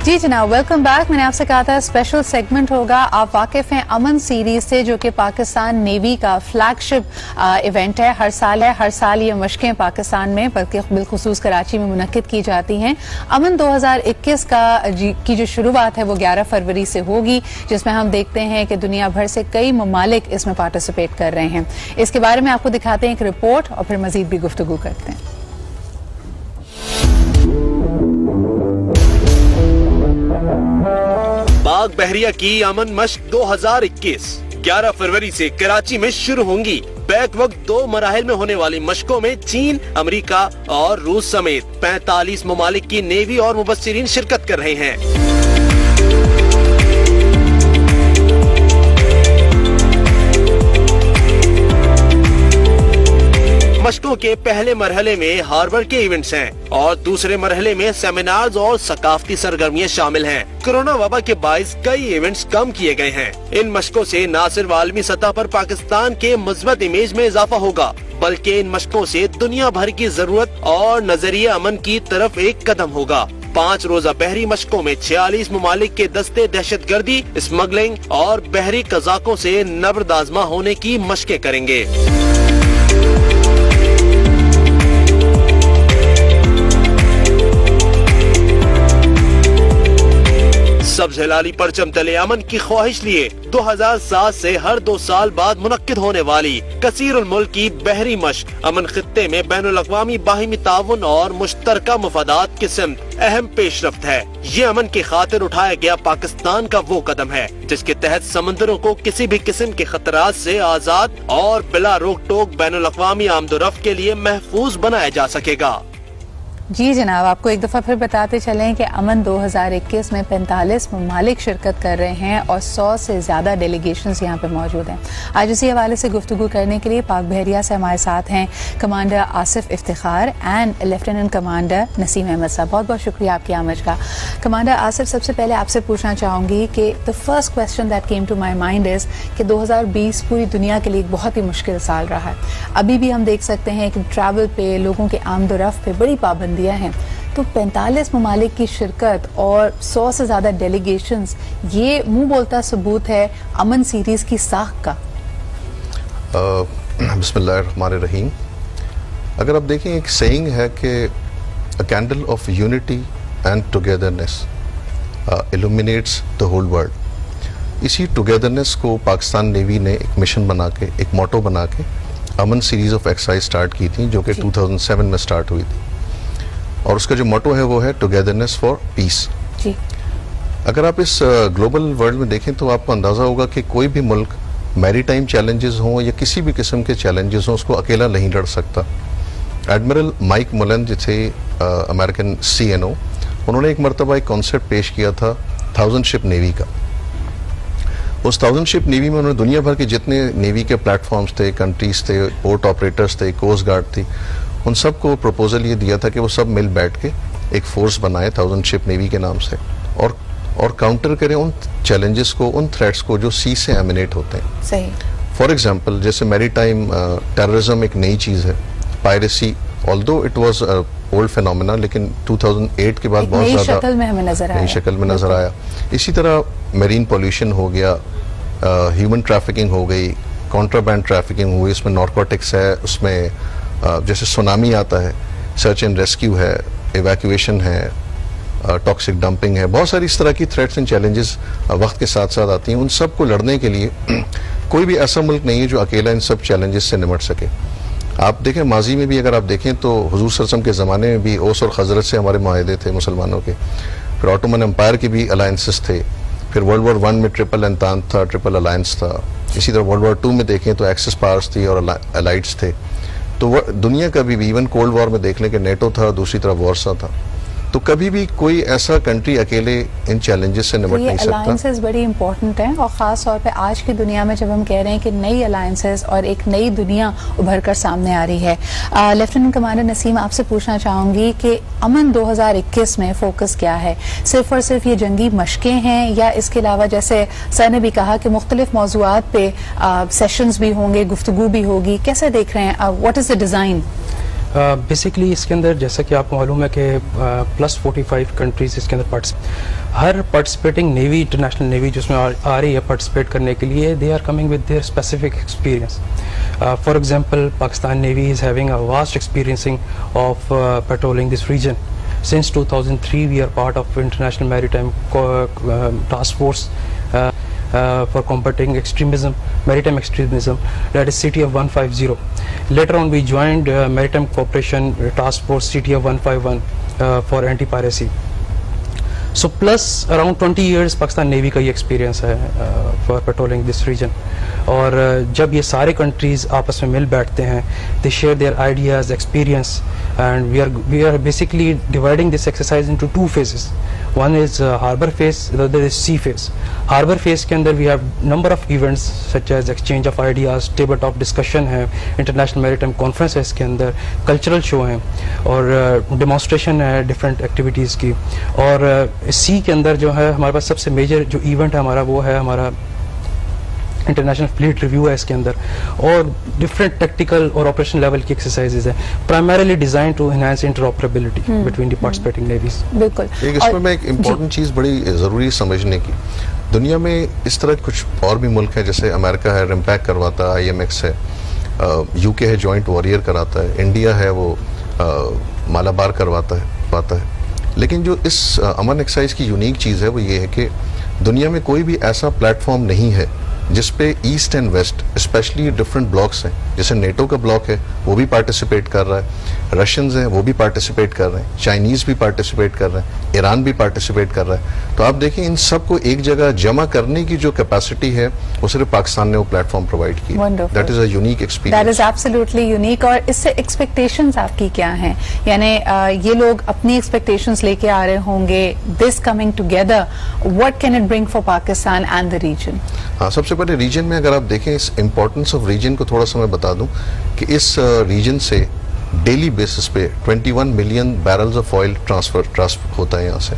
जी जनाब, वेलकम बैक। मैंने आपसे कहा था स्पेशल सेगमेंट होगा। आप वाकिफ हैं अमन सीरीज से, जो कि पाकिस्तान नेवी का फ्लैगशिप इवेंट है। हर साल ये मशकें पाकिस्तान में, बल्कि बिलखुसूस कराची में मुनक्किद की जाती हैं। अमन 2021 की जो शुरुआत है वो 11 फरवरी से होगी, जिसमें हम देखते हैं कि दुनिया भर से कई ममालिक इसमें पार्टिसिपेट कर रहे हैं। इसके बारे में आपको दिखाते हैं एक रिपोर्ट और फिर मजीद भी गुफ्तगू करते हैं। पाक बहरिया की अमन मश्क 2021 11 फरवरी से कराची में शुरू होंगी। बैक वक्त 2 मराहिल में होने वाली मशकों में चीन, अमेरिका और रूस समेत 45 ममालिक की नेवी और मुबस्सिरीन शिरकत कर रहे हैं। मशकों के पहले मरहले में हार्बर के इवेंट्स हैं और दूसरे मरहले में सेमिनार्स और सकाफती सरगर्मियां शामिल हैं। कोरोना वबा के बाइस कई इवेंट्स कम किए गए हैं। इन मशकों से न सिर्फ आलमी सतह पर पाकिस्तान के मुस्बत इमेज में इजाफा होगा, बल्कि इन मशकों से दुनिया भर की जरूरत और नजरिया अमन की तरफ एक कदम होगा। 5 रोजा बहरी मशकों में 46 ममालिक के दस्ते दहशतगर्दी, स्मगलिंग और बहरी कजाकों से नबर्दाजमा होने की मशकें करेंगे। सब्ज हिलाली परचम तले अमन की ख्वाहिश लिए 2007 से हर 2 साल बाद मुनक्किद होने वाली कसीरुल मुल्क की बहरी मश्क अमन खित्ते में बैनुल अक़वामी बाहिमी ताउन और मुश्तरका मफादात की सिमत अहम पेशरफ्त है। ये अमन की खातिर उठाया गया पाकिस्तान का वो कदम है जिसके तहत समंदरों को किसी भी किस्म के खतरात से आजाद और बिला रोक टोक बैनुल अक़वामी आमदोरफ्त के लिए महफूज बनाया जा सकेगा। जी जनाब, आपको एक दफ़ा फिर बताते चलें कि अमन 2021 में 45 ममालिक शिरकत कर रहे हैं और 100 से ज़्यादा डेलीगेशंस यहाँ पे मौजूद हैं। आज इसी हवाले से गुफ्तगू करने के लिए पाक बहरिया से हमारे साथ हैं commander Asif Iftikhar and lieutenant commander Naseem Ahmed sahab. बहुत बहुत शुक्रिया आपकी आमद का। कमांडर आसिफ, सबसे पहले आपसे पूछना चाहूँगी कि the first question that came to my mind is कि 2020 पूरी दुनिया के लिए एक बहुत ही मुश्किल साल रहा है। अभी भी हम देख सकते हैं कि ट्रैवल पे, लोगों के आमदोरफ्त पे बड़ी पाबंदी हैं। तो 45 ममालिक की शिरकत और 100 से ज्यादा डेलीगेशंस, ये मुंह बोलता सबूत है अमन सीरीज की साख का। बिस्मिल्लाहिर्रहमानिर्रहीम। अगर आप देखें, एक सेइंग है कि a candle of unity and togetherness illuminates the whole world. इसी टुगेदरनेस को पाकिस्तान नेवी ने एक मिशन बना के, एक मोटो बना के Aman series of exercise start की थी, जो कि 2007 में स्टार्ट हुई थी। और उसका जो मोटो है वो है टुगेदरनेस फॉर पीस। अगर आप इस ग्लोबल वर्ल्ड में देखें तो आपको अंदाज़ा होगा कि कोई भी मुल्क मैरीटाइम चैलेंजेस हों या किसी भी किस्म के चैलेंजेस हों, उसको अकेला नहीं लड़ सकता। एडमिरल माइक मुलन जो थे अमेरिकन CNO, उन्होंने एक मरतबा एक कॉन्सेप्ट पेश किया था 1000 शिप नेवी का। उस 1000 शिप नेवी में उन्होंने दुनिया भर के जितने नेवी के प्लेटफॉर्म्स थे, कंट्रीज थे, पोर्ट ऑपरेटर्स थे, कोस्ट गार्ड थी, उन सब को प्रपोजल ये दिया था कि वो सब मिल बैठ के एक फोर्स बनाए 1000 शिप नेवी के नाम से और काउंटर करें उन चैलेंजेस को, उन थ्रेट्स को जो सी से एमिनेट होते हैं। सही। फॉर एग्जांपल, जैसे मैरीटाइम टेररिज्म एक नई चीज़ है। Piracy, although it was old phenomena, लेकिन 2008 के बाद बहुत ज़्यादा नई शक्ल में नजर आया। इसी तरह मेरीन पॉल्यूशन हो गया, ह्यूमन ट्रैफिकिंग हो गई, कॉन्ट्राबैंड ट्रैफिकिंग हुई, इसमें नार्कोटिक्स है, उसमें जैसे सुनामी आता है, सर्च एंड रेस्क्यू है, एवैक्यूएशन है, टॉक्सिक डंपिंग है, बहुत सारी इस तरह की थ्रेट्स एंड चैलेंजेस वक्त के साथ साथ आती हैं। उन सब को लड़ने के लिए कोई भी ऐसा मुल्क नहीं है जो अकेला इन सब चैलेंजेस से निमट सके। आप देखें, माजी में भी अगर आप देखें तो हुजूर सल्लल्लाहु अलैहि वसल्लम के ज़माने में भी ओस और खजरत से हमारे माहिदे थे मुसलमानों के, फिर ऑटोमन एम्पायर के भी अलायंसेस थे, फिर वर्ल्ड वॉर 1 में ट्रिपल एंतान था, ट्रिपल अलायंस था। इसी तरह वर्ल्ड वॉर 2 में देखें तो एक्सिस पावर्स थी और अलाइड्स थे। तो दुनिया का भी इवन कोल्ड वॉर में देख लें कि नेटो था, दूसरी तरफ वॉर्सा था। तो कभी भी कोई ऐसा कंट्री अकेले इन चैलेंजेस से निपट नहीं सकता। अलायंसेस बड़ी इंपॉर्टेंट हैं और ख़ास तौर पे आज की दुनिया में जब हम कह रहे हैं कि नई अलायंसेस और एक नई दुनिया उभर कर सामने आ रही है। लेफ्टिनेंट कमांडर नसीम, आपसे पूछना चाहूँगी कि अमन 2021 में फोकस क्या है? सिर्फ और सिर्फ ये जंगी मशकें हैं या इसके अलावा, जैसे सर ने भी कहा कि मुख्तलिफ मौज़ूआत पे सेशंस भी होंगे, गुफ्तगू भी होगी, कैसे देख रहे हैं? What is the design? Basically इसके अंदर जैसा कि आपको मालूम है कि प्लस 45 कंट्रीज इसके अंदर हर पार्टिसिपेटिंग नेवी, इंटरनेशनल नेवी जिसमें आ रही है पार्टिसिपेट करने के लिए, they are coming with their specific experience. For example, Pakistan navy is having a vast experiencing of patrolling this region. Since 2003 we are part of International Maritime Task Force for combating extremism, maritime extremism, that is CTF 150. Later on we joined Maritime Cooperation Task Force CTF 151 for anti-piracy. So plus around 20 years Pakistan navy का ये experience है for patrolling this reason. और जब ये सारे countries आपस में मिल बैठते हैं, they share their ideas, experience, and we are basically dividing this exercise into 2 phases. One is harbor phase, the other is sea phase. Harbor phase के अंदर we have number of events such as exchange of ideas, tabletop discussion है, international maritime conference है इसके अंदर, cultural show है और demonstration है different activities की. और sea के अंदर जो है हमारे पास सबसे major जो event है हमारा, वो है हमारा इंटरनेशनल फ्लीट रिव्यू है इसके अंदर, और डिफरेंट टेक्निकल और ऑपरेशन लेवल की एक्सरसाइजेज है, primarily design to enhance interoperability between the participating navies. बिल्कुल. इसमें मैं एक इम्पोर्टेंट चीज़ बड़ी ज़रूरी समझने की, दुनिया में इस तरह कुछ और भी मुल्क हैं, जैसे अमेरिका है रिम्पैक करवाता है, IMX है, UK है जॉइंट वॉरियर कराता है, इंडिया है वो मालाबार करवाता है. लेकिन जो इस अमन एक्सरसाइज की यूनिक चीज़ है वो ये है कि दुनिया में कोई भी ऐसा प्लेटफॉर्म नहीं है जिसपे east and west specially different blocks हैं, जैसे नेटो का ब्लॉक है वो भी पार्टिसिपेट कर रहा है, रशियंस हैं वो भी पार्टिसिपेट कर रहे हैं, चाइनीज़ भी पार्टिसिपेट कर रहे हैं, ईरान भी पार्टिसिपेट कर रहा है. तो आप देखें इन सबको एक जगह जमा करने की जो कैपेसिटी है वो सिर्फ पाकिस्तान ने वो प्लेटफॉर्म प्रोवाइड की. That is a unique experience. That is absolutely unique. और इससे एक्सपेक्टेशंस आपकी क्या हैं? यानी ये लोग अपनी एक्सपेक्टेशंस लेके आ रहे होंगे, this coming together, what can it bring for Pakistan and the region? हाँ, सबसे पहले रीजन में अगर आप देखें, इस इम्पोर्टेंस ऑफ रीजन को थोड़ा सा मैं बता दूं कि इस रीजन से डेली बेसिस पे 21 million barrels of oil transfer होता है यहाँ से.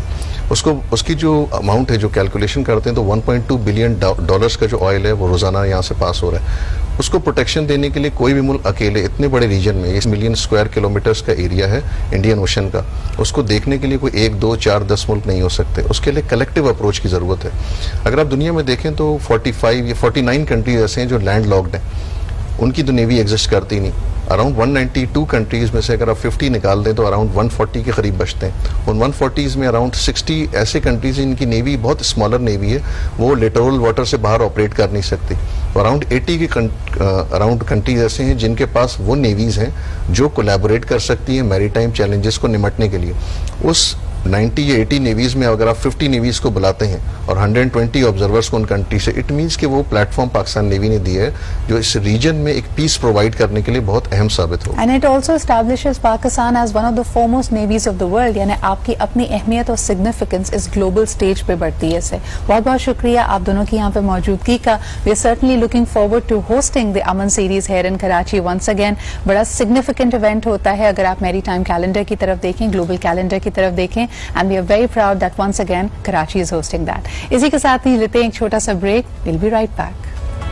उसकी जो अमाउंट है, जो कैलकुलेशन करते हैं, तो 1.2 बिलियन डॉलर्स का जो ऑयल है वो रोजाना यहाँ से पास हो रहा है. उसको प्रोटेक्शन देने के लिए कोई भी मुल्क अकेले इतने बड़े रीजन में, 1 मिलियन स्क्वायर किलोमीटर्स का एरिया है इंडियन ओशन का, उसको देखने के लिए कोई 1, 2, 4, 10 मुल्क नहीं हो सकते. उसके लिए कलेक्टिव अप्रोच की ज़रूरत है. अगर आप दुनिया में देखें तो 45 या 49 कंट्रीज ऐसे हैं जो लैंड लॉक्ड हैं, उनकी तो नेवी एग्जिस्ट करती नहीं. अराउंड 192 कंट्रीज में से अगर आप 50 निकाल दें तो अराउंड 140 के करीब बचते हैं. उन 140s में अराउंड 60 ऐसे कंट्रीज हैं जिनकी नेवी बहुत स्मॉलर नेवी है, वो लिटोरल वाटर से बाहर ऑपरेट कर नहीं सकती. अराउंड 80 के अराउंड कंट्रीज ऐसे हैं जिनके पास वो नेवीज हैं जो कोलैबोरेट कर सकती हैं मैरीटाइम चैलेंजेस को निपटने के लिए. उस 90 या 80 नेवीज में अगर आप 50 नेवीज को बुलाते हैं और 120 ऑब्जर्वर्स को उन कंट्री से, इट मीन्स कि वो प्लेटफॉर्म पाकिस्तान नेवी ने दिया है जो इस रीजन में एक पीस प्रोवाइड करने के लिए बहुत अहम साबित हो. And it also establishes Pakistan as one of the foremost navies of the world. यानी आपकी अपनी अहमियत और सिग्निफिकेंस इस ग्लोबल स्टेज पे बढ़ती है. इससे बहुत बहुत शुक्रिया आप दोनों की यहाँ पे मौजूदगी का. We are certainly looking forward to hosting the Aman series here in Karachi once again. बड़ा सिग्निफिकेंट इवेंट होता है अगर आप मैरीटाइम कैलेंडर की तरफ देखें, ग्लोबल कैलेंडर की तरफ देखें, and we are very proud that once again Karachi is hosting that. इसी के साथ ही लेते हैं एक छोटा सा break. We'll be right back.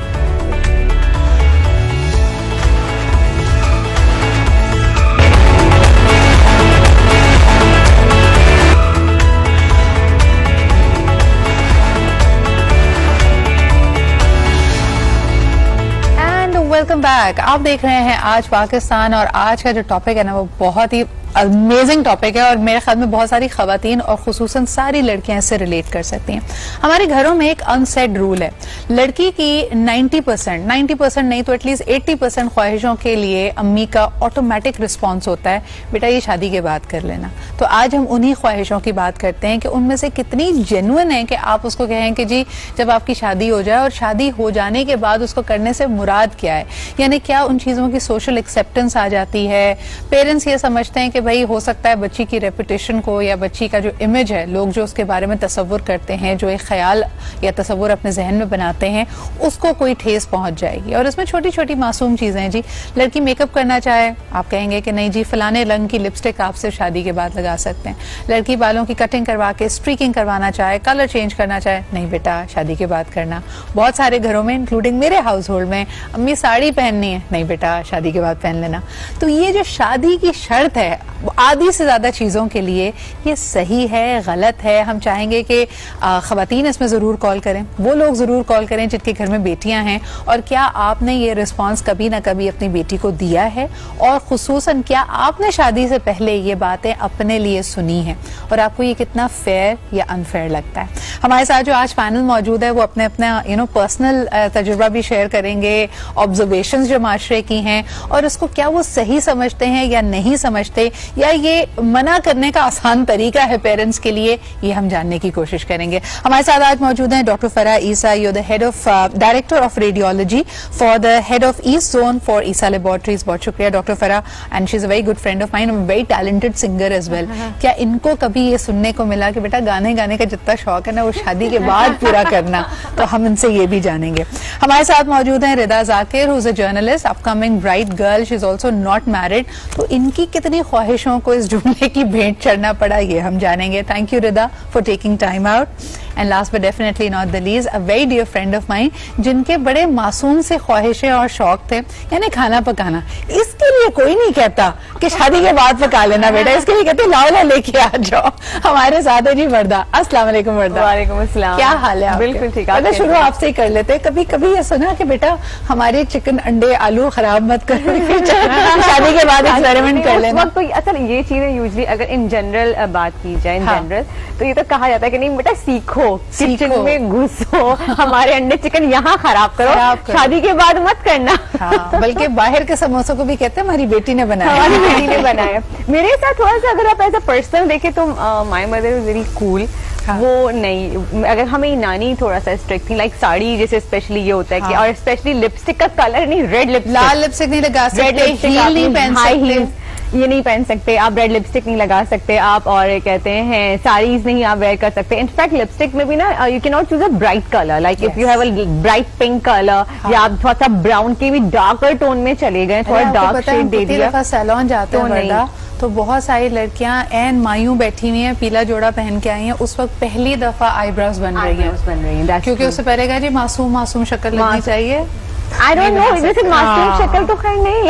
Welcome back. आप देख रहे हैं आज पाकिस्तान, और आज का जो टॉपिक है ना वो बहुत ही अमेजिंग टॉपिक है और मेरे ख्याल में बहुत सारी खवातीन और खुसूसन सारी लड़कियां इससे रिलेट कर सकती हैं. हमारे घरों में एक अनसेड रूल है, लड़की की 90% नहीं तो एटलीस्ट 80% ख्वाहिशों के लिए अम्मी का ऑटोमेटिक रिस्पॉन्स होता है, बेटा ये शादी के बाद कर लेना. तो आज हम उन्हीं ख्वाहिशों की बात करते हैं कि उनमें से कितनी जेन्युइन है कि आप उसको कहें कि जी जब आपकी शादी हो जाए, और शादी हो जाने के बाद उसको करने से मुराद क्या है. यानी क्या उन चीज़ों की सोशल एक्सेप्टेंस आ जाती है, पेरेंट्स ये समझते हैं कि कि भाई हो सकता है बच्ची की रेपुटेशन को या बच्ची का जो इमेज है, लोग जो उसके बारे में तसव्वुर करते हैं, जो एक ख्याल या तसव्वुर अपने जहन में बनाते हैं, उसको कोई ठेस पहुंच जाएगी। और इसमें छोटी छोटी मासूम चीजें हैं जी। लड़की मेकअप करना चाहे, आप कहेंगे कि नहीं जी फलाने रंग की लिपस्टिक आप सिर्फ शादी के बाद लगा सकते हैं। लड़की बालों की कटिंग करवा के स्ट्रीकिंग करवाना चाहे, कलर चेंज करना चाहे, नहीं बेटा शादी के बाद करना। बहुत सारे घरों में इंक्लूडिंग मेरे हाउस होल्ड में अम्मी साड़ी पहननी है, नहीं बेटा शादी के बाद पहन लेना। तो ये जो शादी की शर्त है आधी से ज्यादा चीजों के लिए, ये सही है गलत है? हम चाहेंगे कि खवातीन इसमें जरूर कॉल करें, वो लोग जरूर कॉल करें जिनके घर में बेटियां हैं, और क्या आपने ये रिस्पांस कभी ना कभी अपनी बेटी को दिया है, और खुसूसन क्या आपने शादी से पहले ये बातें अपने लिए सुनी हैं, और आपको ये कितना फेयर या अनफेयर लगता है। हमारे साथ जो आज पैनल मौजूद है वो अपने अपना पर्सनल तजुर्बा भी शेयर करेंगे, ऑब्जर्वेशंस जो माशरे की हैं, और उसको क्या वो सही समझते हैं या नहीं समझते, या ये मना करने का आसान तरीका है पेरेंट्स के लिए, ये हम जानने की कोशिश करेंगे। हमारे साथ आज मौजूद हैं doctor Farah Isa, you the head of director of radiology for the head of east zone for Isa laboratories. बहुत शुक्रिया doctor Farah, and she is a very good friend of mine, very talented singer as well. क्या इनको कभी ये सुनने को मिला कि बेटा गाने गाने का जितना शौक है ना वो शादी के बाद पूरा करना? तो हम इनसे ये भी जानेंगे। हमारे साथ मौजूद हैं Rida Zakir, who is a journalist, upcoming bright girl, she is also not married. तो इनकी कितनी ख्वाहिशों को इस जुमले की भेंट चढ़ना पड़ा, ये हम जानेंगे। Thank you Rida for taking time out. And last but definitely not the least, a very dear friend of mine, जिनके बड़े मासूम से ख्वाहिशें और शौक थे, यानी खाना पकाना। इसके लिए कोई नहीं कहता कि शादी के बाद पका लेना बेटा, इसके लिए कहते लाओ ला लेके आ जाओ। हमारे साथ है जी वर्दा। अस्सलाम वालेकुम वर्दा। वालेकुम अस्सलाम। क्या हाल है? बिल्कुल ठीक है। अगर शुरू आपसे ही कर लेते, कभी कभी ये सुना कि बेटा हमारे चिकन अंडे आलू खराब मत करो, शादी के बाद एक्सपेरिमेंट कर लेना। असल ये चीजें यूजली अगर इन जनरल बात की जाए, इन जनरल तो ये तो कहा जाता है कि नहीं बेटा सीखो, किचन में घुसो, हमारे अंडे चिकन यहाँ खराब करो, शादी के बाद मत करना। हाँ, बल्कि बाहर के समोसों को भी कहते हैं हमारी बेटी ने बनाया, हमारी बेटी ने बनाया। मेरे साथ थोड़ा सा अगर आप एज अ पर्सन देखे तो my mother is very cool. वो नहीं, अगर हमें नानी थोड़ा सा स्ट्रिक्ट थी, लाइक साड़ी जैसे स्पेशली ये होता है कि, और स्पेशली लिपस्टिक का कलर नहीं, रेड लिपस्टिक, लाल लिपस्टिक नहीं लगा सकते, हील नहीं पहन सकते, ये नहीं पहन सकते आप, रेड लिपस्टिक नहीं लगा सकते आप, और कहते हैं साड़ीज नहीं आप वेयर कर सकते। इनफैक्ट लिपस्टिक में भी ना you can not choose a bright colour, like if you have a bright pink colour, या आप थोड़ा सा ब्राउन के भी डार्कर टोन में चले गए, थोड़ा डार्क शेड दे दिया। सैलून जाते हैं तो बहुत सारी लड़कियां एन मायूं बैठी हुई हैं, पीला जोड़ा पहन के आई हैं, उस वक्त पहली दफा आईब्रोज बन रही हैं, क्योंकि उससे पहले कहा जी मासूम मासूम शक्ल लगनी चाहिए। आई डोंट नो, जैसे मासूम शक्ल तो खैर नहीं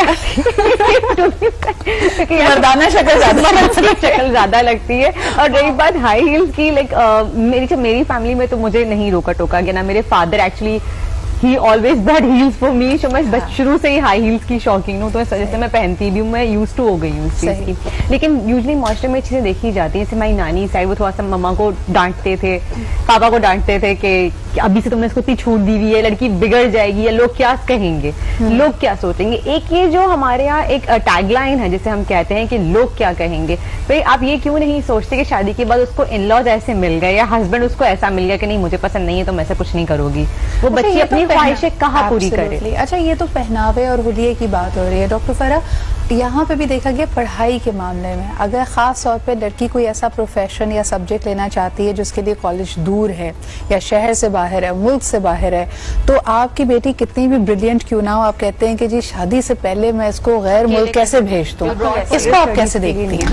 लगती, मर्दाना शक्ल ज्यादा लगती है। और रही बात हाई हील्स की, लाइक मेरी फैमिली में तो मुझे नहीं रोका टोका गया ना, मेरे father actually he always bought heels for me, तो मैं शुरू से ही हाई हील्स की शौकीन हूँ, तो जैसे मैं पहनती भी हूँ, मैं यूज टू हो गई हूँ इस चीज की। लेकिन यूजली माशरे में चीजें देखी जाती है, जैसे मेरी नानी साइड वो थोड़ा सा मम्मा को डांटते थे, पापा को डांटते थे कि अभी से तुमने इसको इतनी छूट दी हुई है, लड़की बिगड़ जाएगी, या लोग क्या कहेंगे, लोग क्या सोचेंगे। एक ये जो हमारे यहाँ एक टैगलाइन है जिसे हम कहते हैं कि लोग क्या कहेंगे, भाई आप ये क्यों नहीं सोचते कि शादी के बाद उसको इन लॉज ऐसे मिल गए, या हस्बैंड उसको ऐसा मिल गया कि नहीं मुझे पसंद नहीं है तो मैं ऐसा कुछ नहीं करूंगी, वो बच्ची अपनी ख्वाहिशें कहाँ पूरी करे। अच्छा, ये तो पहनावे और हुलिये की बात हो रही है डॉक्टर फराह, यहाँ पे भी देखा गया पढ़ाई के मामले में, अगर खास तौर पे लड़की कोई ऐसा प्रोफेशन या सब्जेक्ट लेना चाहती है जिसके लिए कॉलेज दूर है या शहर से बाहर है, मुल्क से बाहर है, तो आपकी बेटी कितनी भी ब्रिलियंट क्यों ना हो, आप कहते हैं कि जी शादी से पहले मैं इसको गैर मुल्क कैसे भेज दूं, इसको आप कैसे देखती हैं?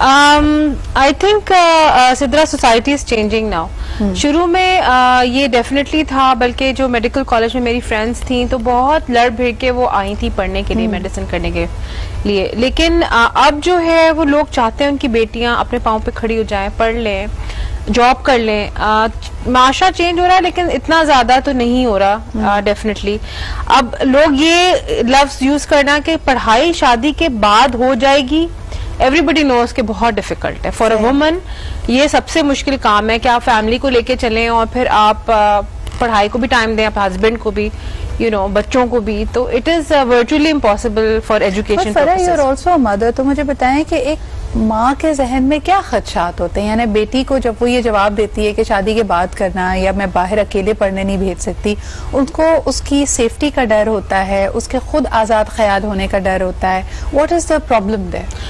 I think Sidra society is changing now. शुरू में ये डेफिनेटली था, बल्कि जो मेडिकल कॉलेज में मेरी फ्रेंड्स थी तो बहुत लड़ भिड़ के वो आई थी पढ़ने के लिए, मेडिसिन करने के लिए। लेकिन अब जो है वो लोग चाहते हैं उनकी बेटियां अपने पाँव पे खड़ी हो जाएं, पढ़ लें, जॉब कर लें। माशरा चेंज हो रहा है लेकिन इतना ज्यादा तो नहीं हो रहा डेफिनेटली। अब लोग ये लफ्ज यूज करना कि पढ़ाई शादी के बाद हो जाएगी, एवरीबडी नोज के बहुत डिफिकल्ट है फॉर अ वुमन। ये सबसे मुश्किल काम है कि आप फैमिली को लेके चलें और फिर आप पढ़ाई को भी टाइम दें, अपने हस्बैंड को भी, बच्चों को भी, तो it is virtually impossible for education purposes. You are also a mother, तो मुझे बताएं कि एक माँ के जहन में क्या खदशात होते हैं, यानी बेटी को जब वो ये जवाब देती है कि शादी के बाद करना या मैं बाहर अकेले पढ़ने नहीं भेज सकती, उनको उसकी सेफ्टी का डर होता है, उसके खुद आजाद ख्याल होने का डर होता है। What is the problem there?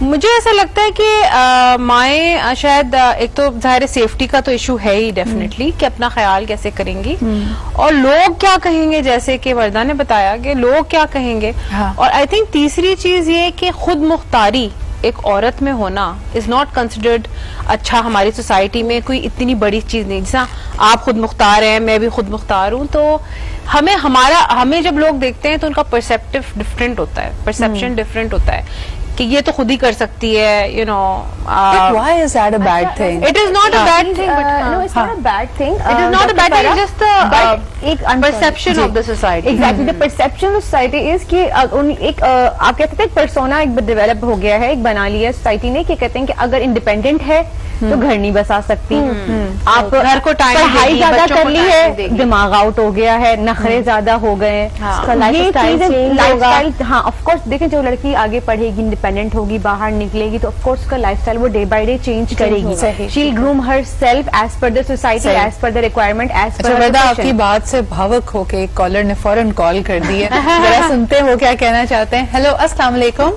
मुझे ऐसा लगता है कि माएँ शायद एक तो जाहिर सेफ्टी का तो इशू है ही डेफिनेटली कि अपना ख्याल कैसे करेंगी और लोग क्या कहेंगे, जैसे कि वर्दा ने बताया कि लोग क्या कहेंगे। और आई थिंक तीसरी चीज ये कि खुद मुख्तारी एक औरत में होना इज नॉट कंसिडर्ड अच्छा हमारी सोसाइटी में, कोई इतनी बड़ी चीज नहीं। जैसा आप खुद मुख्तार हैं, मैं भी खुद मुख्तार हूं, तो हमें जब लोग देखते हैं तो उनका परसेप्टिव डिफरेंट होता है, परसेप्शन डिफरेंट होता है कि ये तो खुद ही कर सकती है, you know. Why is that a bad thing? It is not a bad thing, but no, it's not a bad thing. It is not a bad thing, just the perception of the society. Exactly, the perception of society is कि एक आप कहते थे एक persona एक develop हो गया है, एक बना लिया सोसाइटी ने कि कहते हैं कि अगर इंडिपेंडेंट है तो घर नहीं बसा सकती, आप घर को टाइम पढ़ाई ज्यादा कर ली है, दिमाग आउट हो गया है, नखरे ज्यादा हो गए, लाइफस्टाइल। हाँ, ऑफ कोर्स देखें जो लड़की आगे पढ़ेगी, इंडिपेंडेंट होगी, बाहर निकलेगी, तो ऑफ कोर्स उसका लाइफस्टाइल वो डे बाय डे चेंज करेगी। She will groom herself as per the society, as per the requirement, as per. Warda, आपकी बात से भावुक होके कॉलर ने फौरन कॉल कर दी है, जरा सुनते हैं वो क्या कहना चाहते हैं। हेलो, अस्सलाम वालेकुम।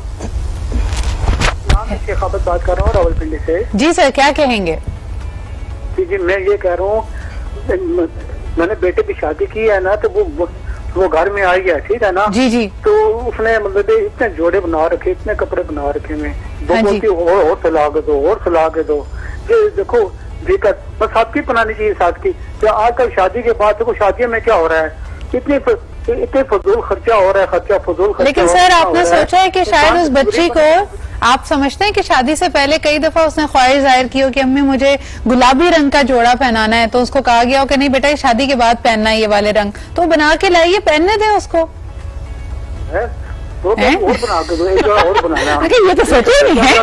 बात कर रहा हूँ रावलपिंडी से। जी सर, क्या कहेंगे? जी, मैं ये कह रहा हूँ, मैंने बेटे की शादी की है ना, तो वो घर में आई है, ठीक है ना। जी जी। तो उसने मतलब इतने जोड़े बना रखे, इतने कपड़े बना रखे में, और सला के दो, और सला के दो। ये देखो दिक्कत बस आपकी बनानी चाहिए साथ की। तो आजकल शादी के बाद देखो शादियों में क्या हो रहा है, इतने फजूल खर्चा हो रहा है, खर्चा फजूल खर्चा। लेकिन सर, आपने सोचा है कि शायद उस बच्ची को, आप समझते हैं कि शादी से पहले कई दफा उसने ख्वाहिश जाहिर की हो कि अम्मी मुझे गुलाबी रंग का जोड़ा पहनाना है, तो उसको कहा गया हो कि नहीं बेटा ये शादी के बाद पहनना है ये वाले रंग, तो बना के लाइए, पहनने दें उसको। और बना के दो, एक जोड़ा और बनाना। ये तो सोचा ही नहीं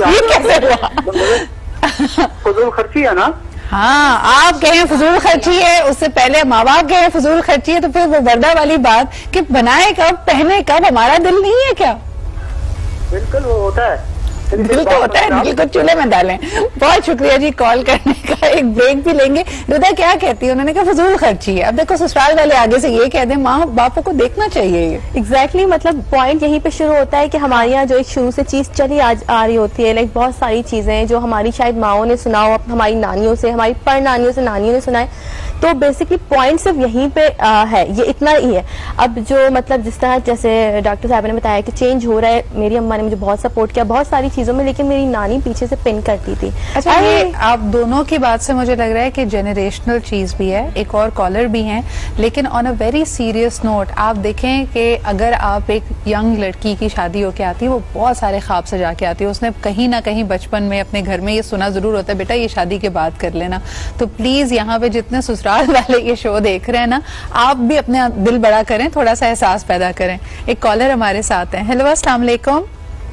है, फजूल खर्ची है ना। हाँ, आप कहें फजूल खर्ची है, उससे पहले माँ बाप कहें फजूल खर्ची है, तो फिर वो वर्दा वाली बात कि बनाए कब, पहने कब, हमारा दिल नहीं है क्या? बिल्कुल वो होता है, दिल तो होता है, दिल को चूल्हे में डालें। बहुत शुक्रिया जी कॉल करने का, एक ब्रेक भी लेंगे। रुदा क्या कहती है? उन्होंने कहा फजूल खर्ची है। अब देखो ससुराल वाले आगे से ये कह दें, माँ बापों को देखना चाहिए ये। एग्जैक्टली, मतलब पॉइंट यहीं पे शुरू होता है कि हमारे यहाँ जो एक शुरू से चीज चली आ रही होती है, लाइक बहुत सारी चीजें जो हमारी शायद माओ ने सुना हो, हमारी नानियों से, हमारी पर नानियों से, नानियों ने सुना है, तो बेसिकली पॉइंट सिर्फ यहीं पे है, ये इतना ही है। अब जो मतलब जिस तरह जैसे डॉक्टर साहब ने बताया कि चेंज हो रहा है, मेरी अम्मा ने मुझे बहुत सपोर्ट किया बहुत सारी चीजों में, लेकिन मेरी नानी पीछे से पिन करती थी। अच्छा, ये आप दोनों की बात से मुझे लग रहा है कि जनरेशनल चीज भी है। एक और कॉलर भी हैं, लेकिन on a very serious note आप देखें कि अगर आप एक यंग लड़की की शादी होके आती है, वो बहुत सारे ख्वाब सजा के आती है, उसने कहीं ना कहीं बचपन में अपने घर में ये सुना जरूर होता है, बेटा ये शादी के बाद कर लेना। तो प्लीज यहाँ पे जितने ससुराल वाले ये शो देख रहे हैं ना, आप भी अपने दिल बड़ा करें, थोड़ा सा एहसास पैदा करें। एक कॉलर हमारे साथ हैं। हेलो, अस्सलाम वालेकुम।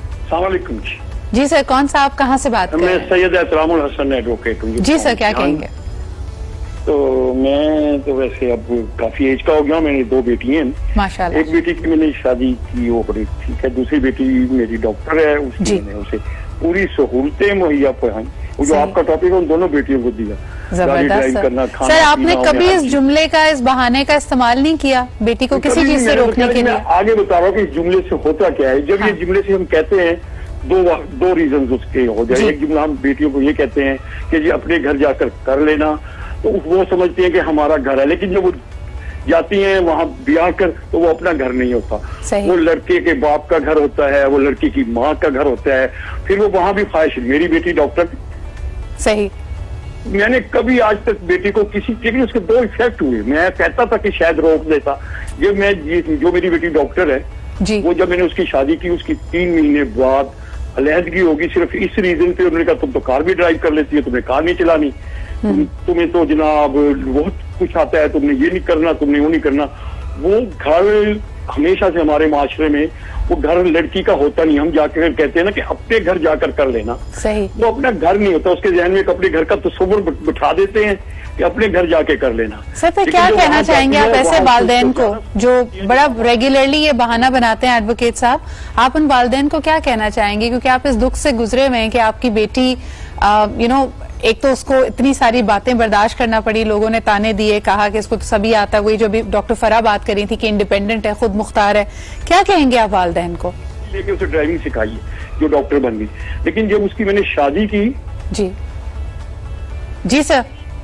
जी सर, कौन सा, आप कहाँ से बात कर रहे हैं? मैं सैयद एहतरामुल हसन एडवोकेट हूँ। जी सर, क्या कहेंगे? तो मैं तो वैसे अब काफी एज का हो गया, मैंने 2 बेटी हैं माशाल्लाह। एक बेटी की मैंने शादी की, वो बड़ी ठीक है, दूसरी बेटी मेरी डॉक्टर है, उसकी मैंने उसे पूरी सहूलतें मुहैया कराई। वो जो आपका टॉपिक है उन दोनों बेटियों को दिया। जबरदस्त सर, आपने कभी इस जुमले का, इस बहाने का इस्तेमाल नहीं किया बेटी को किसी चीज से रोकने के लिए? आगे बता रहा हूँ कि इस जुमले से होता क्या है। जब ये जुमले से हम कहते हैं, दो रीजन उसके हो जाए। एक जुमला हम बेटियों को ये कहते हैं कि जी अपने घर जाकर कर लेना, तो वो समझते हैं कि हमारा घर है, लेकिन जब वो जाती हैं वहाँ ब्याह कर, तो वो अपना घर नहीं होता, वो लड़के के बाप का घर होता है, वो लड़की की माँ का घर होता है। फिर वो वहाँ भी ख्वाहिश, मेरी बेटी डॉक्टर, सही, मैंने कभी आज तक बेटी को किसी, लेकिन उसके 2 इफेक्ट हुए। मैं कहता था कि शायद रोक देता, जो मेरी बेटी डॉक्टर है जी, वो जब मैंने उसकी शादी की, उसकी 3 महीने बाद अलहदगी होगी, सिर्फ इस रीजन पे उन्होंने कहा तुम तो कार भी ड्राइव कर लेती है, तुम्हें कार नहीं चलानी, तुम्हें तो जनाब बहुत कुछ आता है, तुमने ये नहीं करना, तुमने वो नहीं करना। वो घर हमेशा से हमारे माशरे में वो घर लड़की का होता नहीं। हम जाकर कहते हैं ना कि अपने घर जाकर कर लेना, सही, वो अपना घर नहीं होता, उसके जहन में अपने घर का तस्वुर बिठा देते हैं कि अपने घर जाके कर लेना। सर फिर क्या कहना चाहेंगे आप ऐसे वालिदैन को जो बड़ा रेगुलरली ये बहाना बनाते हैं? एडवोकेट साहब, आप उन वालिदैन को क्या कहना चाहेंगे, क्योंकि आप इस दुख से गुजरे हुए हैं कि आपकी बेटी एक तो उसको इतनी सारी बातें बर्दाश्त करना पड़ी, लोगों ने ताने दिए, कहा कि इसको तो सभी आता, वही जो भी डॉक्टर फरा बात करी थी कि इंडिपेंडेंट है, खुद मुख्तार है, क्या कहेंगे आप वालिदैन को? लेके उसे ड्राइविंग सिखाई है, जो डॉक्टर बन गई। लेकिन जब उसकी मैंने शादी की, जी जी सर,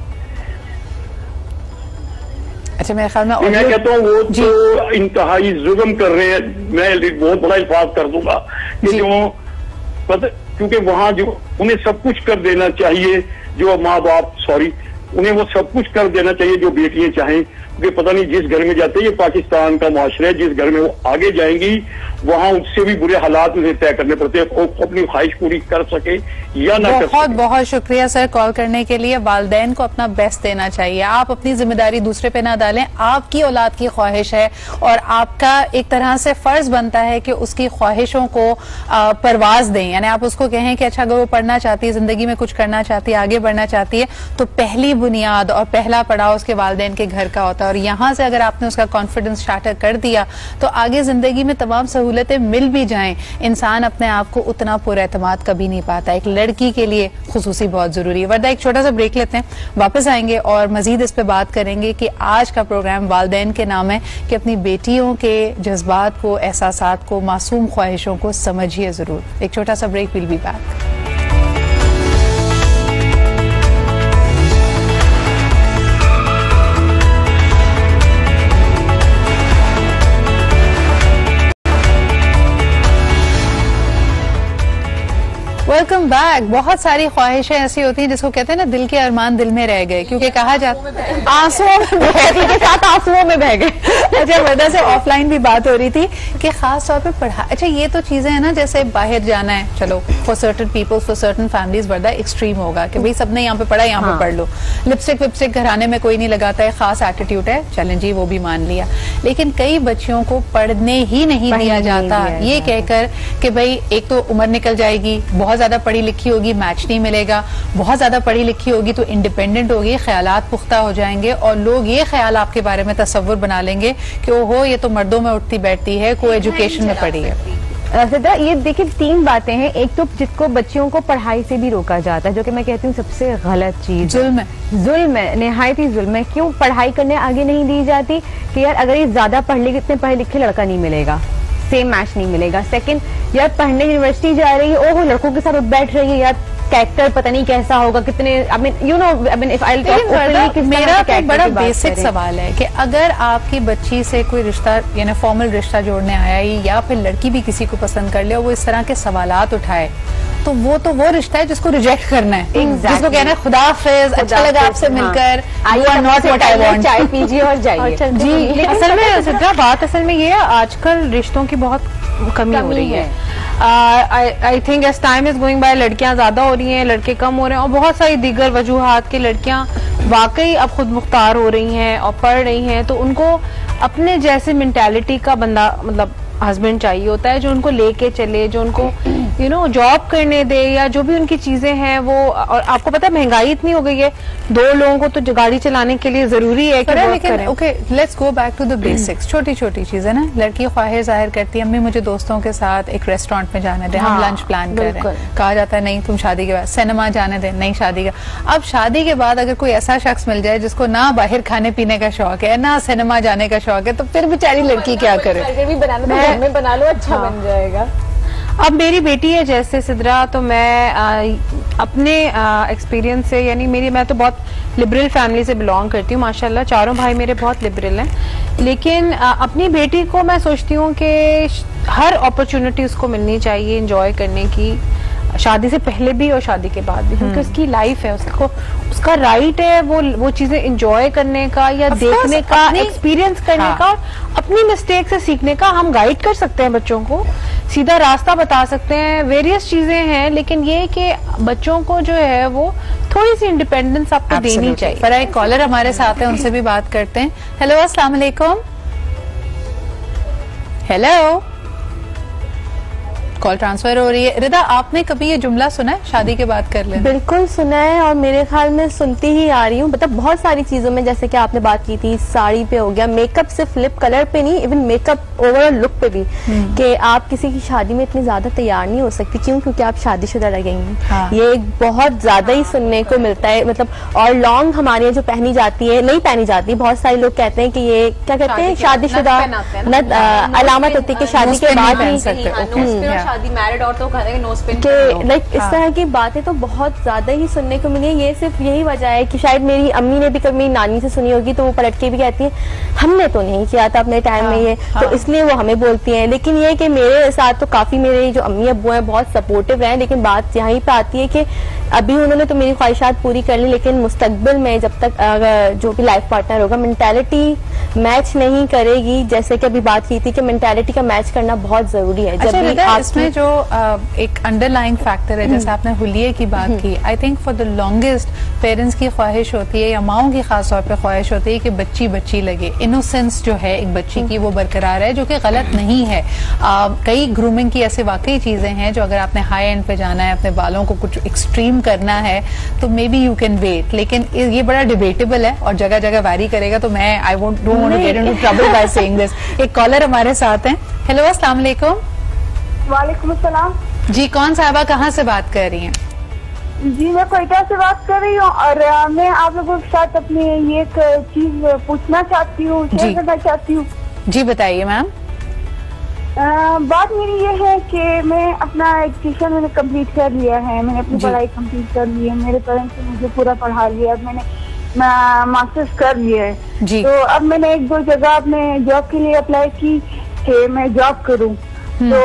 अच्छा मेरे ख्याल में मैं कहता हूँ वो तो इंतहाई जुल्म कर रहे हैं। मैं बहुत बड़ा इल्फाज कर दूंगा कि जो पता, क्योंकि वहाँ जो उन्हें सब कुछ कर देना चाहिए, जो माँ बाप उन्हें वो सब कुछ कर देना चाहिए जो बेटियां चाहें, क्योंकि पता नहीं जिस घर में जाते हैं, ये पाकिस्तान का माशरा है, जिस घर में वो आगे जाएंगी वहाँ उससे भी बुरे हालात उन्हें तय करने पड़ते हैं, वो अपनी ख्वाहिश पूरी कर सके या ना कर सके। बहुत बहुत शुक्रिया सर कॉल करने के लिए। वालिदैन को अपना बेस्ट देना चाहिए, आप अपनी जिम्मेदारी दूसरे पे ना डालें, आपकी औलाद की ख्वाहिश है और आपका एक तरह से फर्ज बनता है कि उसकी ख्वाहिशों को परवाज दें। यानी आप उसको कहें कि अच्छा अगर वो पढ़ना चाहती है, जिंदगी में कुछ करना चाहती है, आगे बढ़ना चाहती है, तो पहली बुनियाद और पहला पड़ाव उसके वालिदैन के घर का होता है। और यहाँ से अगर आपने उसका कॉन्फिडेंस स्टार्टर कर दिया तो आगे जिंदगी में तमाम सहूलतें मिल भी जाएं, इंसान अपने आप को उतना पुरएतमाद कभी नहीं पाता। एक लड़की के लिए खुसूसी बहुत जरूरी है। वर्दा एक छोटा सा ब्रेक लेते हैं, वापस आएंगे और मजीद इस पे बात करेंगे कि आज का प्रोग्राम वालिदैन के नाम है कि अपनी बेटियों के जज्बात को, एहसासात को, मासूम ख्वाहिशों को समझिए जरूर। एक छोटा सा break, will be back. Welcome back. बहुत सारी ख्वाहिशें ऐसी होती हैं जिसको कहते हैं ना दिल के अरमान दिल में रह गए, क्योंकि कहा जाता है आंसुओं के साथ आंसुओं में बह गए। अच्छा वर्दा से ऑफलाइन भी बात हो रही थी कि खास तौर पे पढ़ा, अच्छा ये तो चीजें हैं ना, जैसे बाहर जाना है, चलो for certain people, for certain families Warda extreme होगा कि भाई सबने यहाँ पे पढ़ा, यहाँ पे पढ़ लो। लिपस्टिक विपस्टिक घराने में कोई नहीं लगाता है, खास एटीट्यूड है, चलें जी वो भी मान लिया। लेकिन कई बच्चियों को पढ़ने ही नहीं दिया जाता, ये कहकर कि भाई एक तो उम्र निकल जाएगी, बहुत ज्यादा पढ़ी लिखी होगी, मैच नहीं मिलेगा, बहुत ज्यादा पढ़ी लिखी होगी तो इंडिपेंडेंट होगी, ख्यालात पुख्ता हो जाएंगे और लोग ये ख्याल आपके बारे में तसव्वुर बना लेंगे कि ओहो ये तो मर्दों में उठती बैठती है, को एजुकेशन में पढ़ी है। सिद्रा ये देखिए तीन बातें हैं। एक तो जिसको बच्चियों को पढ़ाई से भी रोका जाता है, जो कि मैं कहती हूँ सबसे गलत चीज, जुल्म है, निहायत ही जुल्म है। क्यों पढ़ाई करने आगे नहीं दी जाती कि यार अगर ये ज्यादा पढ़ ले, इतने पढ़े लिखे लड़का नहीं मिलेगा, सेम मैच नहीं मिलेगा। सेकंड, यार पढ़ने यूनिवर्सिटी जा रही है, ओहो लड़कों के साथ बैठ रही है, यार कैरेक्टर पता नहीं कैसा होगा, कितने मेरा तो बड़ा बेसिक सवाल है कि अगर आपकी बच्ची से कोई रिश्ता यानी फॉर्मल रिश्ता जोड़ने आया या फिर लड़की भी किसी को पसंद कर ले और वो इस तरह के सवालात उठाए, तो वो रिश्ता है जिसको रिजेक्ट करना है, जिसको कहना है खुदा हाफिज, अच्छा लगा आपसे मिलकर, you are not what I want, चाय पीजिए और जाइए। जी असल में सिद्रा बात असल में ये है, आजकल रिश्तों की बहुत कमी हो रही है। I think as time is going by लड़कियां ज्यादा हो रही हैं, लड़के कम हो रहे हैं और बहुत सारी दीगर वजूहात की लड़कियां वाकई अब खुद मुख्तार हो रही हैं और पढ़ रही हैं, तो उनको अपने जैसे मेंटालिटी का बंदा मतलब हस्बैंड चाहिए होता है जो उनको लेके चले, जो उनको जॉब करने दे या जो भी उनकी चीजें हैं वो। और आपको पता है महंगाई इतनी हो गई है, दो लोगों को तो गाड़ी चलाने के लिए जरूरी है कि okay let's go back to the basics. छोटी छोटी चीजें ना, लड़की ख्वाहिश जाहिर करती है, अम्मी मुझे दोस्तों के साथ एक रेस्टोरेंट में जाने दे, हम लंच प्लान कर रहे हैं, कहा जाता है नहीं तुम शादी के बाद सिनेमा जाने दे, नहीं शादी का। अब शादी के बाद अगर कोई ऐसा शख्स मिल जाए जिसको ना बाहर खाने पीने का शौक है, ना सिनेमा जाने का शौक है, तो फिर बेचारी लड़की क्या करे? घर में बना लो, अच्छा बन जाएगा। अब मेरी बेटी है जैसे सिद्रा, तो मैं अपने एक्सपीरियंस से, यानी मैं तो बहुत लिबरल फैमिली से बिलोंग करती हूँ माशाल्लाह, चारों भाई मेरे बहुत लिबरल हैं, लेकिन अपनी बेटी को मैं सोचती हूँ कि हर अपॉर्चुनिटी उसको मिलनी चाहिए एंजॉय करने की, शादी से पहले भी और शादी के बाद भी, क्योंकि उसकी लाइफ है, उसका राइट है वो चीजें एंजॉय करने का या देखने का, एक्सपीरियंस करने का, अपनी मिस्टेक से सीखने का। हम गाइड कर सकते हैं बच्चों को, सीधा रास्ता बता सकते हैं, वेरियस चीजें हैं, लेकिन ये कि बच्चों को जो है वो थोड़ी सी इंडिपेंडेंस आपको देनी चाहिए। पर एक कॉलर हमारे साथ है, उनसे भी बात करते हैं। हेलो अस्सलाम वालेकुम। हेलो कॉल ट्रांसफर हो रही है। रिदा, आपने कभी ये जुमला सुना है, शादी के बाद कर लेना? बिल्कुल सुना है, और मेरे ख्याल में सुनती ही आ रही हूँ। मतलब बहुत सारी चीजों में, जैसे कि आपने बात की थी साड़ी पे हो गया, मेकअप सिर्फ लिप कलर पे नहीं, इवन मेकअप ओवरऑल लुक पे भी, कि आप किसी की शादी में इतनी ज्यादा तैयार नहीं हो सकती। क्यों? क्योंकि आप शादीशुदा लगेंगी। हाँ। ये बहुत ज्यादा ही सुनने को मिलता है। मतलब और लॉन्ग हमारे यहाँ जो पहनी जाती है, नहीं पहनी जाती, बहुत सारे लोग कहते हैं कि ये क्या कहते हैं, शादीशुदा अलामत होती है कि शादी के बाद ही शादी मैरिड और तो लाइक इस तरह की बातें तो बहुत ज्यादा ही सुनने को मिली है। ये सिर्फ यही वजह है कि शायद मेरी अम्मी ने भी कभी मेरी नानी से सुनी होगी, तो वो पलट के भी कहती है हमने तो नहीं किया था अपने टाइम में ये, तो इसलिए वो हमें बोलती हैं। लेकिन ये कि मेरे साथ तो काफी मेरे जो अम्मी अब्बू हैं बहुत सपोर्टिव रहे, लेकिन बात यहीं पे आती है कि अभी उन्होंने तो मेरी ख्वाहिशात पूरी कर ली, लेकिन मुस्तकबिल में जब तक जो भी लाइफ पार्टनर होगा मेंटालिटी मैच नहीं करेगी, जैसे कि अभी बात की थी कि मेंटालिटी का मैच करना बहुत जरूरी है। अच्छा, इसमें जो एक अंडरलाइंग फैक्टर है, जैसे आपने हुलिये की बात की, I think for the longest parents की ख्वाहिश होती है, या माओं की खास तौर पे ख्वाहिश होती है कि बच्ची बच्ची लगे, इनोसेंस जो है एक बच्ची की वो बरकरार है, जो कि गलत नहीं है। कई ग्रूमिंग की ऐसी वाकई चीजें हैं जो अगर आपने हाई एंड पे जाना है, अपने बालों को कुछ एक्सट्रीम करना है, तो maybe you can wait, लेकिन ये बड़ा डिबेटेबल है और जगह जगह वैरी करेगा। तो मैं I don't want to get into trouble by saying this. एक कॉलर हमारे साथ हैं। हेलो, अस्सलाम वालेकुम। वालेकुम अस्सलाम जी, कौन साहबा कहाँ से बात कर रही हैं? जी, मैं कोयटा से बात कर रही हूँ, और मैं आप लोगों के साथ अपनी ये एक चीज पूछना चाहती हूँ, शेयर करना चाहती हूँ। जी बताइए मैम। बात मेरी ये है कि मैं अपना एजुकेशन मैंने कंप्लीट कर लिया है, मैंने अपनी पढ़ाई कंप्लीट कर ली है, मेरे पेरेंट्स ने मुझे पूरा पढ़ा लिया, अब मैंने मास्टर्स कर लिया है। तो अब मैंने एक दो जगह अपने जॉब के लिए अप्लाई की कि मैं जॉब करूँ, तो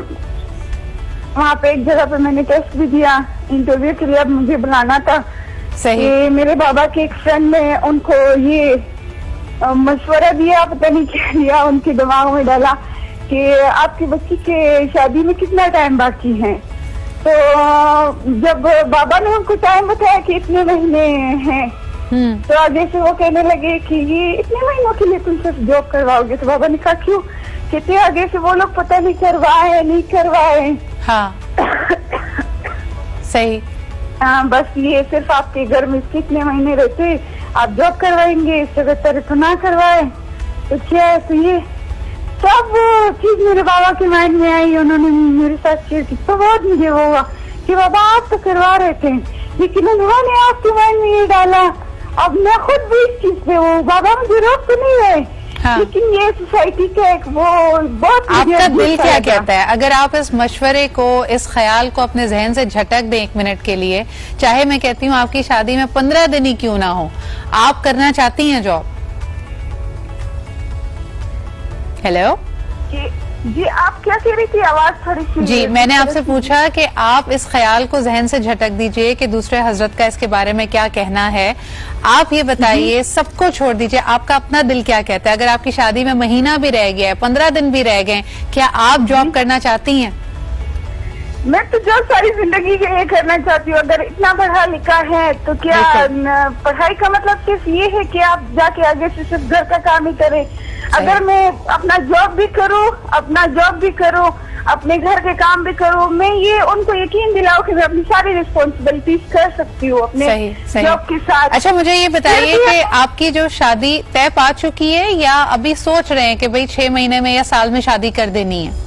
वहाँ पे एक जगह पे मैंने टेस्ट भी दिया इंटरव्यू के लिए, अब मुझे बुलाना था। सही। मेरे बाबा के एक फ्रेंड ने उनको ये मशवरा दिया, पता नहीं क्या दिया, उनके दिमाग में डाला कि आपकी बच्ची के शादी में कितना टाइम बाकी है। तो जब बाबा ने उनको टाइम बताया कि इतने महीने हैं, तो आगे से वो कहने लगे कि ये इतने महीनों के लिए तुम सिर्फ जॉब करवाओगे। तो बाबा ने कहा क्यों? कहते आगे से वो लोग पता नहीं करवाए नहीं करवाए। हाँ सही। बस ये सिर्फ आपके घर में कितने महीने रहते, आप जॉब करवाएंगे, इस जगह तरह ना करवाए तो क्या है। तो ये सब चीज मेरे बाबा के माइंड में आई, उन्होंने मेरे साथ शेयर की, तो बहुत मुझे वो हुआ कि बाबा आप तो करवा रहे थे, लेकिन उन्होंने आपके माइंड में ये डाला। अब मैं खुद भी इस चीज पे हूँ, बाबा मुझे रोक तो नहीं रहे। हाँ। लेकिन ये सोसाइटी का एक वो बहुत, आपका दिल क्या कहता है? अगर आप इस मशवरे को, इस ख्याल को अपने जहन से झटक दें एक मिनट के लिए, चाहे मैं कहती हूँ आपकी शादी में 15 दिन ही क्यों ना हो, आप करना चाहती हैं जॉब? हेलो जी, आप क्या कह रही थी? आवाज थोड़ी सी। जी, मैंने आपसे पूछा कि आप इस ख्याल को जहन से झटक दीजिए कि दूसरे हजरत का इसके बारे में क्या कहना है। आप ये बताइए, सबको छोड़ दीजिए, आपका अपना दिल क्या कहता है? अगर आपकी शादी में महीना भी रह गया है, 15 दिन भी रह गए, क्या आप जॉब करना चाहती हैं? मैं तो जो सारी जिंदगी के लिए करना चाहती हूँ। अगर इतना पढ़ा लिखा है तो क्या पढ़ाई का मतलब सिर्फ ये है कि आप जाके आगे से सिर्फ घर का काम ही करें? अगर मैं अपना जॉब भी करूँ, अपने घर के काम भी करूँ, मैं ये उनको यकीन दिलाऊं कि मैं अपनी सारी रिस्पॉन्सिबिलिटीज कर सकती हूँ अपने जॉब के साथ। अच्छा, मुझे ये बताइए कि आपकी जो शादी तय पा चुकी है या अभी सोच रहे हैं कि भाई 6 महीने में या साल में शादी कर देनी है?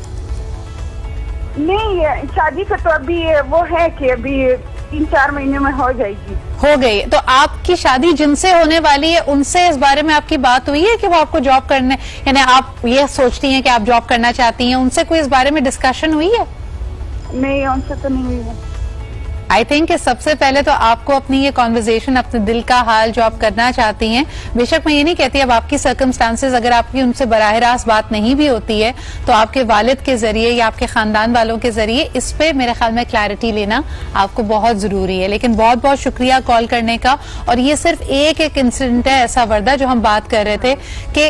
नहीं, शादी का तो अभी वो है कि अभी 3-4 महीने में हो जाएगी। हो गई? तो आपकी शादी जिनसे होने वाली है उनसे इस बारे में आपकी बात हुई है कि वो आपको जॉब करने, यानी आप ये सोचती हैं कि आप जॉब करना चाहती हैं, उनसे कोई इस बारे में डिस्कशन हुई है? नहीं, उनसे तो नहीं हुई है। आई थिंक सबसे पहले तो आपको अपनी ये कॉन्वर्जेशन, अपने दिल का हाल जो आप करना चाहती हैं, बेशक मैं ये नहीं कहती अब आपकी सर्कमस्टांसेस, अगर आपकी उनसे बराह रास्त बात नहीं भी होती है तो आपके वालिद के जरिए या आपके खानदान वालों के जरिए इस पे मेरे ख्याल में क्लैरिटी लेना आपको बहुत जरूरी है। लेकिन बहुत बहुत शुक्रिया कॉल करने का। और ये सिर्फ एक इंसिडेंट है ऐसा वर्दा जो हम बात कर रहे थे कि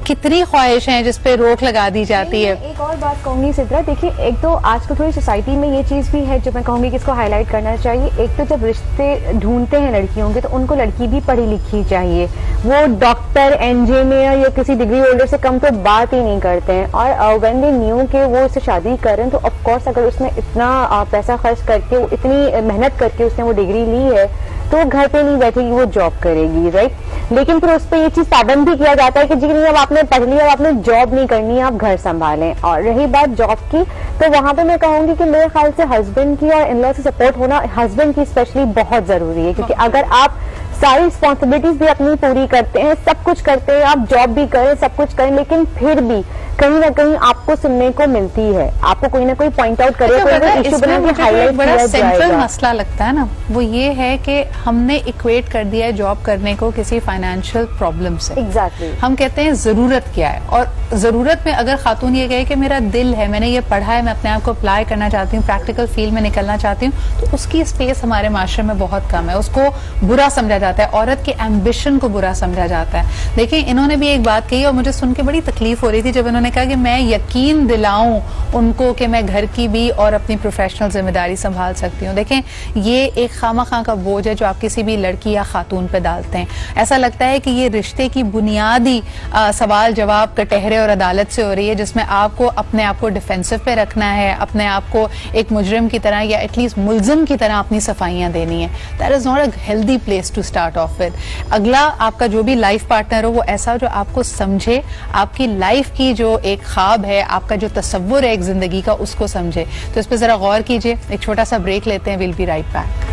कितनी ख्वाहिश हैं जिस पे रोक लगा दी जाती है। एक और बात कहूंगी सिद्रा, देखिए एक तो आज को थोड़ी सोसाइटी में ये चीज भी है जो मैं कहूंगी कि इसको हाईलाइट करना चाहिए। एक तो जब रिश्ते ढूंढते हैं लड़कियों के तो उनको लड़की भी पढ़ी लिखी चाहिए, वो डॉक्टर, इंजीनियर या किसी डिग्री होल्डर से कम तो बात ही नहीं करते हैं। और व्हेन दे न्यू के वो उससे शादी कर रहे हैं तो ऑफकोर्स अगर उसने इतना पैसा खर्च करके, इतनी मेहनत करके उसने वो डिग्री ली है तो घर पे नहीं बैठेगी, वो जॉब करेगी, राइट। लेकिन फिर उस पर ये चीज पाबंद भी किया जाता है कि जी नहीं, अब आपने पढ़ लिया, अब आपने जॉब नहीं करनी है, आप घर संभालें। और रही बात जॉब की, तो वहां पे मैं कहूंगी कि मेरे ख्याल से हस्बैंड की और इन-लॉ से सपोर्ट होना, हस्बैंड की स्पेशली बहुत जरूरी है, क्योंकि अगर आप सारी रिस्पॉन्सिबिलिटीज भी अपनी पूरी करते हैं, सब कुछ करते हैं, आप जॉब भी करें, सब कुछ करें, लेकिन फिर भी कहीं ना कहीं आपको सुनने को मिलती है, आपको कोई ना कोई पॉइंट आउट करे, कोई इशू बना के हाईलाइट बड़ा सेंट्रल मसला लगता है ना, वो ये है कि हमने इक्वेट कर दिया है जॉब करने को किसी फाइनेंशियल प्रॉब्लम से। एग्जैक्टली। हम कहते हैं जरूरत क्या है, और जरूरत में अगर खातून ये कहे कि मेरा दिल है, मैंने ये पढ़ा है, मैं अपने आप को अप्लाई करना चाहती हूँ, प्रैक्टिकल फील्ड में निकलना चाहती हूँ, तो उसकी स्पेस हमारे माशरे में बहुत कम है, उसको बुरा समझा जाता है, औरत के एम्बिशन को बुरा समझा जाता है। देखिए इन्होंने भी एक बात कही और मुझे सुन के बड़ी तकलीफ हो रही थी जब इन्होंने कहा कि मैं यकीन दिलाऊं उनको कि मैं घर की भी और अपनी प्रोफेशनल जिम्मेदारी संभाल सकती हूँ। देखें ये एक खामा-खा का बोझ है जो आप किसी भी लड़की या खातून पे डालते हैं। ऐसा लगता है कि ये रिश्ते की बुनियादी सवाल जवाब कटहरे और अदालत से हो रही है, जिसमें आपको अपने आप को डिफेंसिव पे रखना है, अपने आप को एक मुजरिम की तरह या एटलीस्ट मुल्जिम की तरह अपनी सफाइयां देनी है। That is not a healthy place to start off with. अगला आपका जो भी लाइफ पार्टनर हो वो ऐसा जो आपको समझे, आपकी लाइफ की जो एक ख्वाब है, आपका जो तसव्वुर है एक जिंदगी का, उसको समझे। तो इस पर जरा गौर कीजिए। एक छोटा सा ब्रेक लेते हैं, विल बी राइट बैक।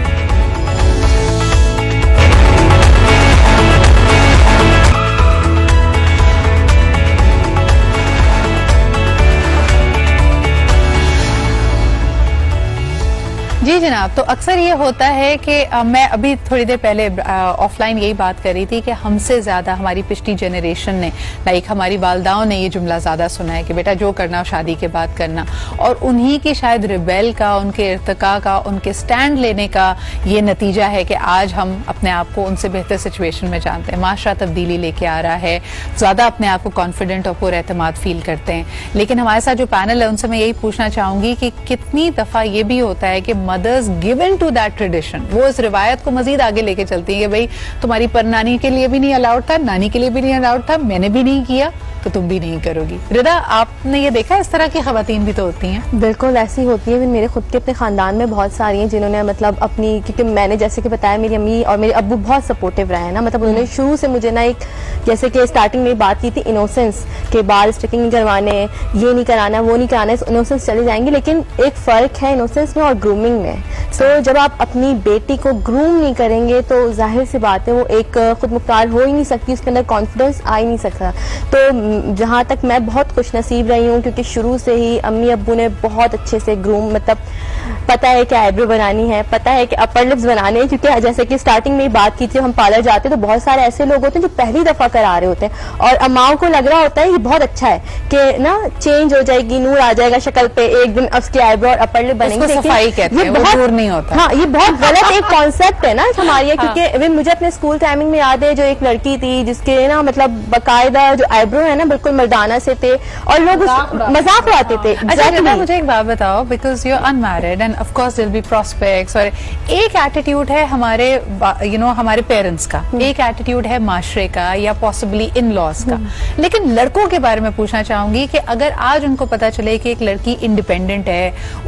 जी जनाब, तो अक्सर ये होता है कि मैं अभी थोड़ी देर पहले ऑफलाइन यही बात कर रही थी कि हमसे ज़्यादा हमारी पिछली जनरेशन ने, लाइक हमारी वालदाओं ने ये जुमला ज़्यादा सुना है कि बेटा जो करना हो शादी के बाद करना, और उन्हीं की शायद रिबेल का, उनके इर्तिका का, उनके स्टैंड लेने का ये नतीजा है कि आज हम अपने आप को उनसे बेहतर सिचुएशन में जानते हैं। माशरा तब्दीली लेके आ रहा है, ज़्यादा अपने आप को कॉन्फिडेंट और पुरएतमाद फील करते हैं। लेकिन हमारे साथ जो पैनल है उनसे मैं यही पूछना चाहूँगी कि कितनी दफ़ा ये भी होता है कि mothers given to that tradition, वो इस रिवायत को मजीद आगे लेके चलती है कि भाई तुम्हारी परनानी के लिए भी नहीं अलाउड था, नानी के लिए भी नहीं अलाउड था, मैंने भी नहीं किया तो तुम भी नहीं करोगी। रिदा, आपने ये देखा इस तरह की खवातीन भी तो होती हैं? बिल्कुल ऐसी होती हैं। मेरे खुद के अपने खानदान में बहुत सारी हैं जिन्होंने मतलब अपनी, क्योंकि मैंने जैसे कि बताया मेरी अम्मी और मेरे अब्बू बहुत सपोर्टिव रहे हैं ना, मतलब उन्होंने शुरू से मुझे ना एक, जैसे कि स्टार्टिंग में बात की थी इनोसेंस के, बाल स्ट्रिकिंग नहीं करवाने, ये नहीं कराना, वो नहीं कराना, इनोसेंस चले जाएंगे। लेकिन एक फ़र्क है इनोसेंस में और ग्रूमिंग में। तो जब आप अपनी बेटी को ग्रूम नहीं करेंगे तो जाहिर सी बात है वो एक खुद मुख्तार हो ही नहीं सकती, उसके अंदर कॉन्फिडेंस आ ही नहीं सकता। तो जहाँ तक मैं बहुत खुश नसीब रही हूँ क्योंकि शुरू से ही अम्मी अब्बू ने बहुत अच्छे से ग्रूम, मतलब पता है कि आईब्रो बनानी है, पता है कि अपर लिप्स बनाने हैं, क्योंकि जैसे कि स्टार्टिंग में बात की थी, हम पार्लर जाते हैं तो बहुत सारे ऐसे लोग होते हैं जो पहली दफा करा रहे होते हैं और अम्माओं को लग रहा होता है ये बहुत अच्छा है कि ना चेंज हो जाएगी, नूर आ जाएगा शक्ल पे, एक दिन उसकी आईब्रो और अपर लिप बनेंगे। सफाई कहते हैं, वो दूर नहीं होता। हाँ, ये बहुत गलत एक कॉन्सेप्ट है ना हमारी, क्योंकि मुझे अपने स्कूल टाइमिंग में याद है जो एक लड़की थी जिसके ना मतलब बाकायदा जो आईब्रो है ना बिल्कुल मर्दाना से थे और लोग मजाक उड़ाते थे। अच्छा, मुझे एक बात बताओ, because you are unmarried and of course there will be prospects, और एक एटीट्यूड है हमारे हमारे पेरेंट्स का, एक एटीट्यूड है माशरे का या पॉसिबली इन लॉज का। लेकिन लड़कों के बारे में पूछना चाहूंगी कि अगर आज उनको पता चले कि एक लड़की इंडिपेंडेंट है,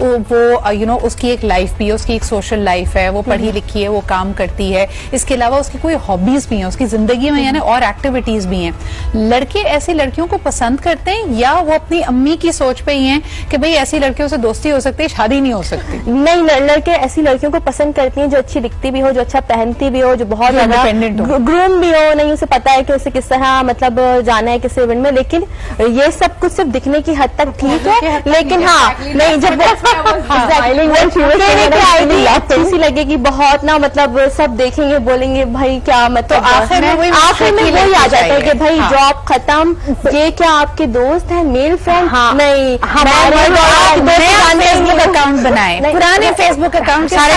वो उसकी एक लाइफ भी है, उसकी एक सोशल लाइफ है, वो पढ़ी लिखी है, वो काम करती है, इसके अलावा उसकी कोई हॉबीज भी हैं, उसकी जिंदगी में यानी और एक्टिविटीज भी हैं, लड़के ऐसी लड़कियों को पसंद करते हैं या वो अपनी अम्मी की सोच पे ही हैं कि भाई ऐसी लड़कियों से दोस्ती हो सकती है, शादी नहीं हो सकती? नहीं, लड़के ऐसी लड़कियों को पसंद करती हैं जो अच्छी दिखती भी हो, जो अच्छा पहनती भी हो, जो बहुत इंडिपेंडेंट हो, ग्रूम भी हो, नहीं उसे पता है कि उसे किस तरह मतलब जाना है किस इवेंट में। लेकिन ये सब कुछ सिर्फ दिखने की हद तक ठीक है, लेकिन हाँ नहीं, जब सोसाइटी सी लगेगी बहुत ना, मतलब सब देखेंगे बोलेंगे भाई क्या मतलब, तो आखिर में वही आ जाता है कि भाई जॉब खत्म, ये क्या आपके दोस्त हैं, मेल फ्रेंड? नहीं, फेसबुक अकाउंट बनाए, पुराने फेसबुक अकाउंट सारे।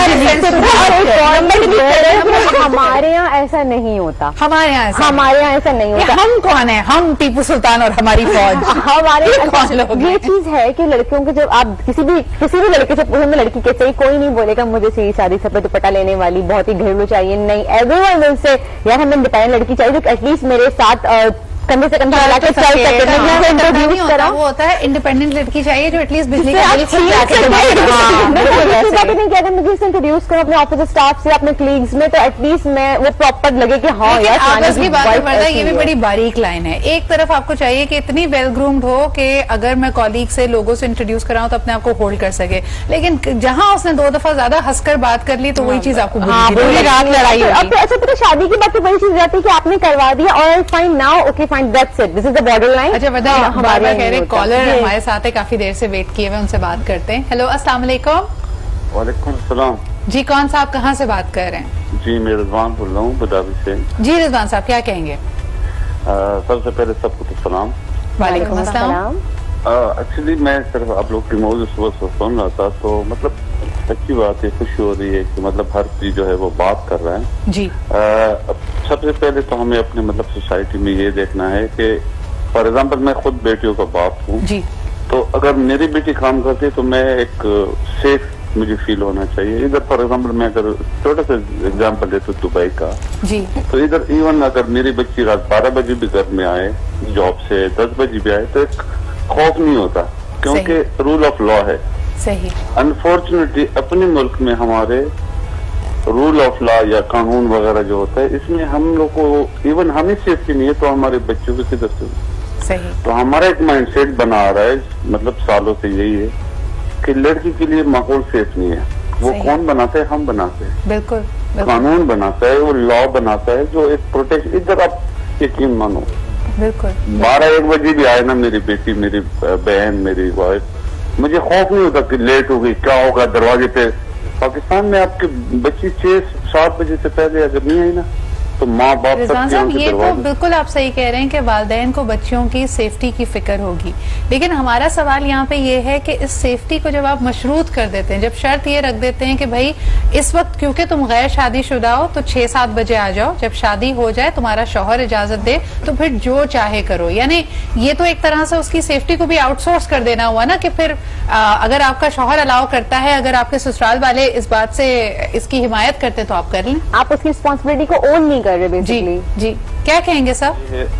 हमारे यहाँ ऐसा नहीं होता, हमारे यहाँ ऐसा नहीं होता। हम कौन है? हम टीपू सुल्तान और हमारी फौज। हमारे ये चीज है कि लड़कियों को जब आप किसी भी लड़के से पूछेंगे, लड़की के चाहिए, कोई नहीं बोलेगा मुझे सी शादी से दुपट्टा लेने वाली बहुत ही घरेलू चाहिए। नहीं, एवरीवन विल से यार हमें इंडिपेंडेंट लड़की चाहिए जो एटलीस्ट मेरे साथ कंधे से कंधा मिला के चल सके। इंट्रोड्यूस करा वो होता है इंडिपेंडेंट लड़की चाहिए जो एटलीस्ट बिजली का बिल खुद अगर मुझे इंट्रोड्यूस करो अपने ऑफिस स्टाफ से, अपने कलीग्स में, तो एटलीस्ट मैं वो प्रॉपर लगे कि हाँ यार आपस की बात है। ये भी बड़ी बारीक लाइन है। एक तरफ आपको चाहिए कि इतनी वेल ग्रूम्ड हो कि अगर मैं कॉलीग से लोगों से इंट्रोड्यूस कराऊं तो अपने आप को होल्ड कर सके, लेकिन जहां उसने 2 दफा ज्यादा हंसकर बात कर ली तो वही चीज आपको रात लड़ाई। अच्छा तो शादी की बात तो वही चीज रहती है कि आपने करवा दिया और fine now okay fine that's it, this is the border line. अच्छा बता, हमारे कह रहे कॉलर हमारे साथ है, काफी देर से वेट किए हुए, उनसे बात करते हैं। हेलो, अस्सलाम वालेकुम। वालेकुम सलाम जी। कौन साहब कहाँ से बात कर रहे हैं? जी मैं रिजवान बोल रहा हूँ बुदाबी से। जी रिजवान साहब क्या कहेंगे? सबसे पहले सबको तो सलाम। वालेकुम अस्सलाम। एक्चुअली मैं सिर्फ आप लोग की मौजूद सुबह सुन रहा था, तो मतलब अच्छी बात है, खुशी हो रही है कि मतलब हर चीज जो है वो बात कर रहा है जी। सबसे पहले तो हमें अपने मतलब सोसाइटी में ये देखना है कि फॉर एग्जाम्पल मैं खुद बेटियों का बाप हूँ जी, तो अगर मेरी बेटी काम करती है तो मैं एक सेफ मुझे फील होना चाहिए। इधर फॉर एग्जाम्पल मैं अगर छोटा सा एग्जाम्पल देता हूँ दुबई का जी, तो इधर इवन अगर मेरी बच्ची रात 12 बजे भी घर में आए जॉब से, 10 बजे भी आए, तो एक खौफ नहीं होता क्योंकि रूल ऑफ लॉ है। सही। अनफॉर्चुनेटली अपने मुल्क में हमारे रूल ऑफ लॉ या कानून वगैरह जो होता है इसमें हम लोग को इवन हमें सेफ्टी नहीं है तो हमारे बच्चों को किधर से। सही। तो हमारा एक माइंडसेट बना आ रहा है मतलब सालों से यही है कि लड़की के लिए माहौल सेफ नहीं है। वो कौन बनाते हैं? हम बनाते हैं। बिल्कुल। कानून बनाता है, वो लॉ बनाता है जो एक प्रोटेक्ट। इधर आप यकीन मानो बिल्कुल 12-1 बजे भी आए ना मेरी बेटी, मेरी बहन, मेरी वाइफ, मुझे खौफ नहीं होता कि लेट हो गई क्या होगा दरवाजे पे। पाकिस्तान में आपकी बच्ची 6-7 बजे से पहले अगर नहीं आई ना तो माँ बाप रिजवान साहब ये तो बिल्कुल आप सही कह रहे हैं कि वालिदैन को बच्चियों की सेफ्टी की फिक्र होगी, लेकिन हमारा सवाल यहाँ पे ये है कि इस सेफ्टी को जब आप मशरूत कर देते हैं, जब शर्त ये रख देते हैं कि भाई इस वक्त क्योंकि तुम गैर शादीशुदा हो तो 6-7 बजे आ जाओ, जब शादी हो जाए तुम्हारा शौहर इजाजत दे तो फिर जो चाहे करो, यानी ये तो एक तरह से उसकी सेफ्टी को भी आउटसोर्स कर देना हुआ ना कि फिर अगर आपका शौहर अलाउ करता है, अगर आपके ससुराल वाले इस बात से इसकी हिमायत करते तो आप कर लें, आप उसकी रिस्पॉन्सिबिलिटी को ओन नहीं कर रहे। जी जी क्या कहेंगे सर?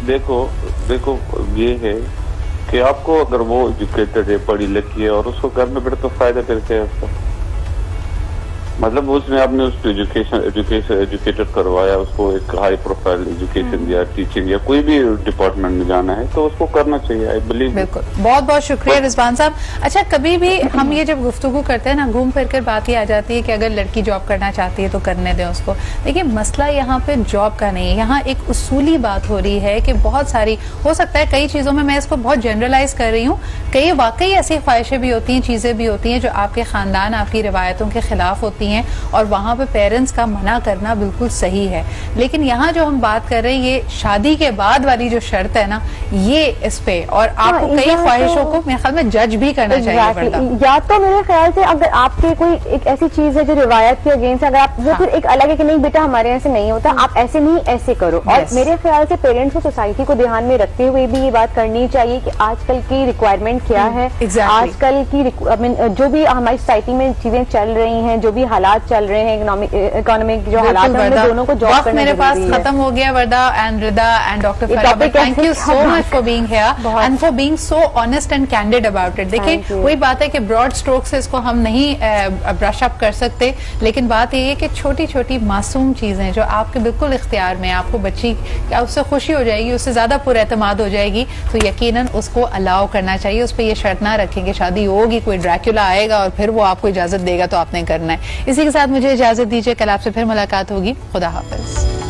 देखो ये है कि आपको अगर वो एजुकेटेड है, पढ़ी लिखी है और उसको घर में बैठे तो फायदा फिर क्या है उसका? मतलब उसने आपने उसको एजुकेटेड करवाया, उसको एक हाई प्रोफाइल एजुकेशन दिया, टीचिंग या कोई भी डिपार्टमेंट में जाना है तो उसको करना चाहिए। I believe. बिल्कुल, बहुत बहुत शुक्रिया रिजवान साहब। अच्छा कभी भी हम ये जब गुफ्तगू करते हैं ना, घूम फिर कर बात ही आ जाती है कि अगर लड़की जॉब करना चाहती है तो करने दें उसको। देखिए मसला यहाँ पे जॉब का नहीं है, यहाँ एक उसूली बात हो रही है कि बहुत सारी हो सकता है कई चीजों में, मैं इसको बहुत जनरलाइज कर रही हूँ, कई वाकई ऐसी ख्वाहिशें भी होती हैं, चीजें भी होती हैं जो आपके खानदान आपकी रिवायतों के खिलाफ होती हैं और वहां पे पेरेंट्स का मना करना बिल्कुल सही है, लेकिन यहाँ जो हम बात कर रहे हैं ये शादी के बाद वाली जो शर्त है ना, ये इस पे और आपको कई ख्वाहिशों को मेरे ख्याल में जज भी करना चाहिए। या तो मेरे ख्याल से अगर आपके कोई एक ऐसी चीज है जो रिवायत के अगेंस्ट, अगर आप वो फिर एक अलग है कि नहीं बेटा हमारे यहाँ से नहीं होता, आप ऐसे नहीं ऐसे करो। और मेरे ख्याल से पेरेंट्स को सोसाइटी को ध्यान में रखते हुए भी ये बात करनी चाहिए कि आजकल की रिक्वायरमेंट क्या है, आजकल की जो भी हमारी सोसाइटी में चीजें चल रही हैं, जो भी हालात चल रहे हैं, इकोनॉमिक जो हालात हैं, दोनों को जॉब करना मेरे पास खत्म हो गया। Warda and Rida and doctor Farah, thank you so much for being here and for being so honest and candid about it. देखिए वही बात है कि ब्रॉड स्ट्रोक से इसको हम नहीं ब्रश अप कर सकते, लेकिन बात ये है कि छोटी छोटी मासूम चीजें जो आपके बिल्कुल इख्तियार में, आपको बच्ची उससे खुशी हो जाएगी, उससे ज्यादा पुरएतमाद हो जाएगी, तो यकीनन उसको अलाउ करना चाहिए। उस पर यह शर्त ना रखें कि शादी होगी, कोई ड्रैक्युला आएगा और फिर वो आपको इजाजत देगा तो आपने करना है। इसी के साथ मुझे इजाजत दीजिए, कल आपसे फिर मुलाकात होगी। खुदा हाफिज।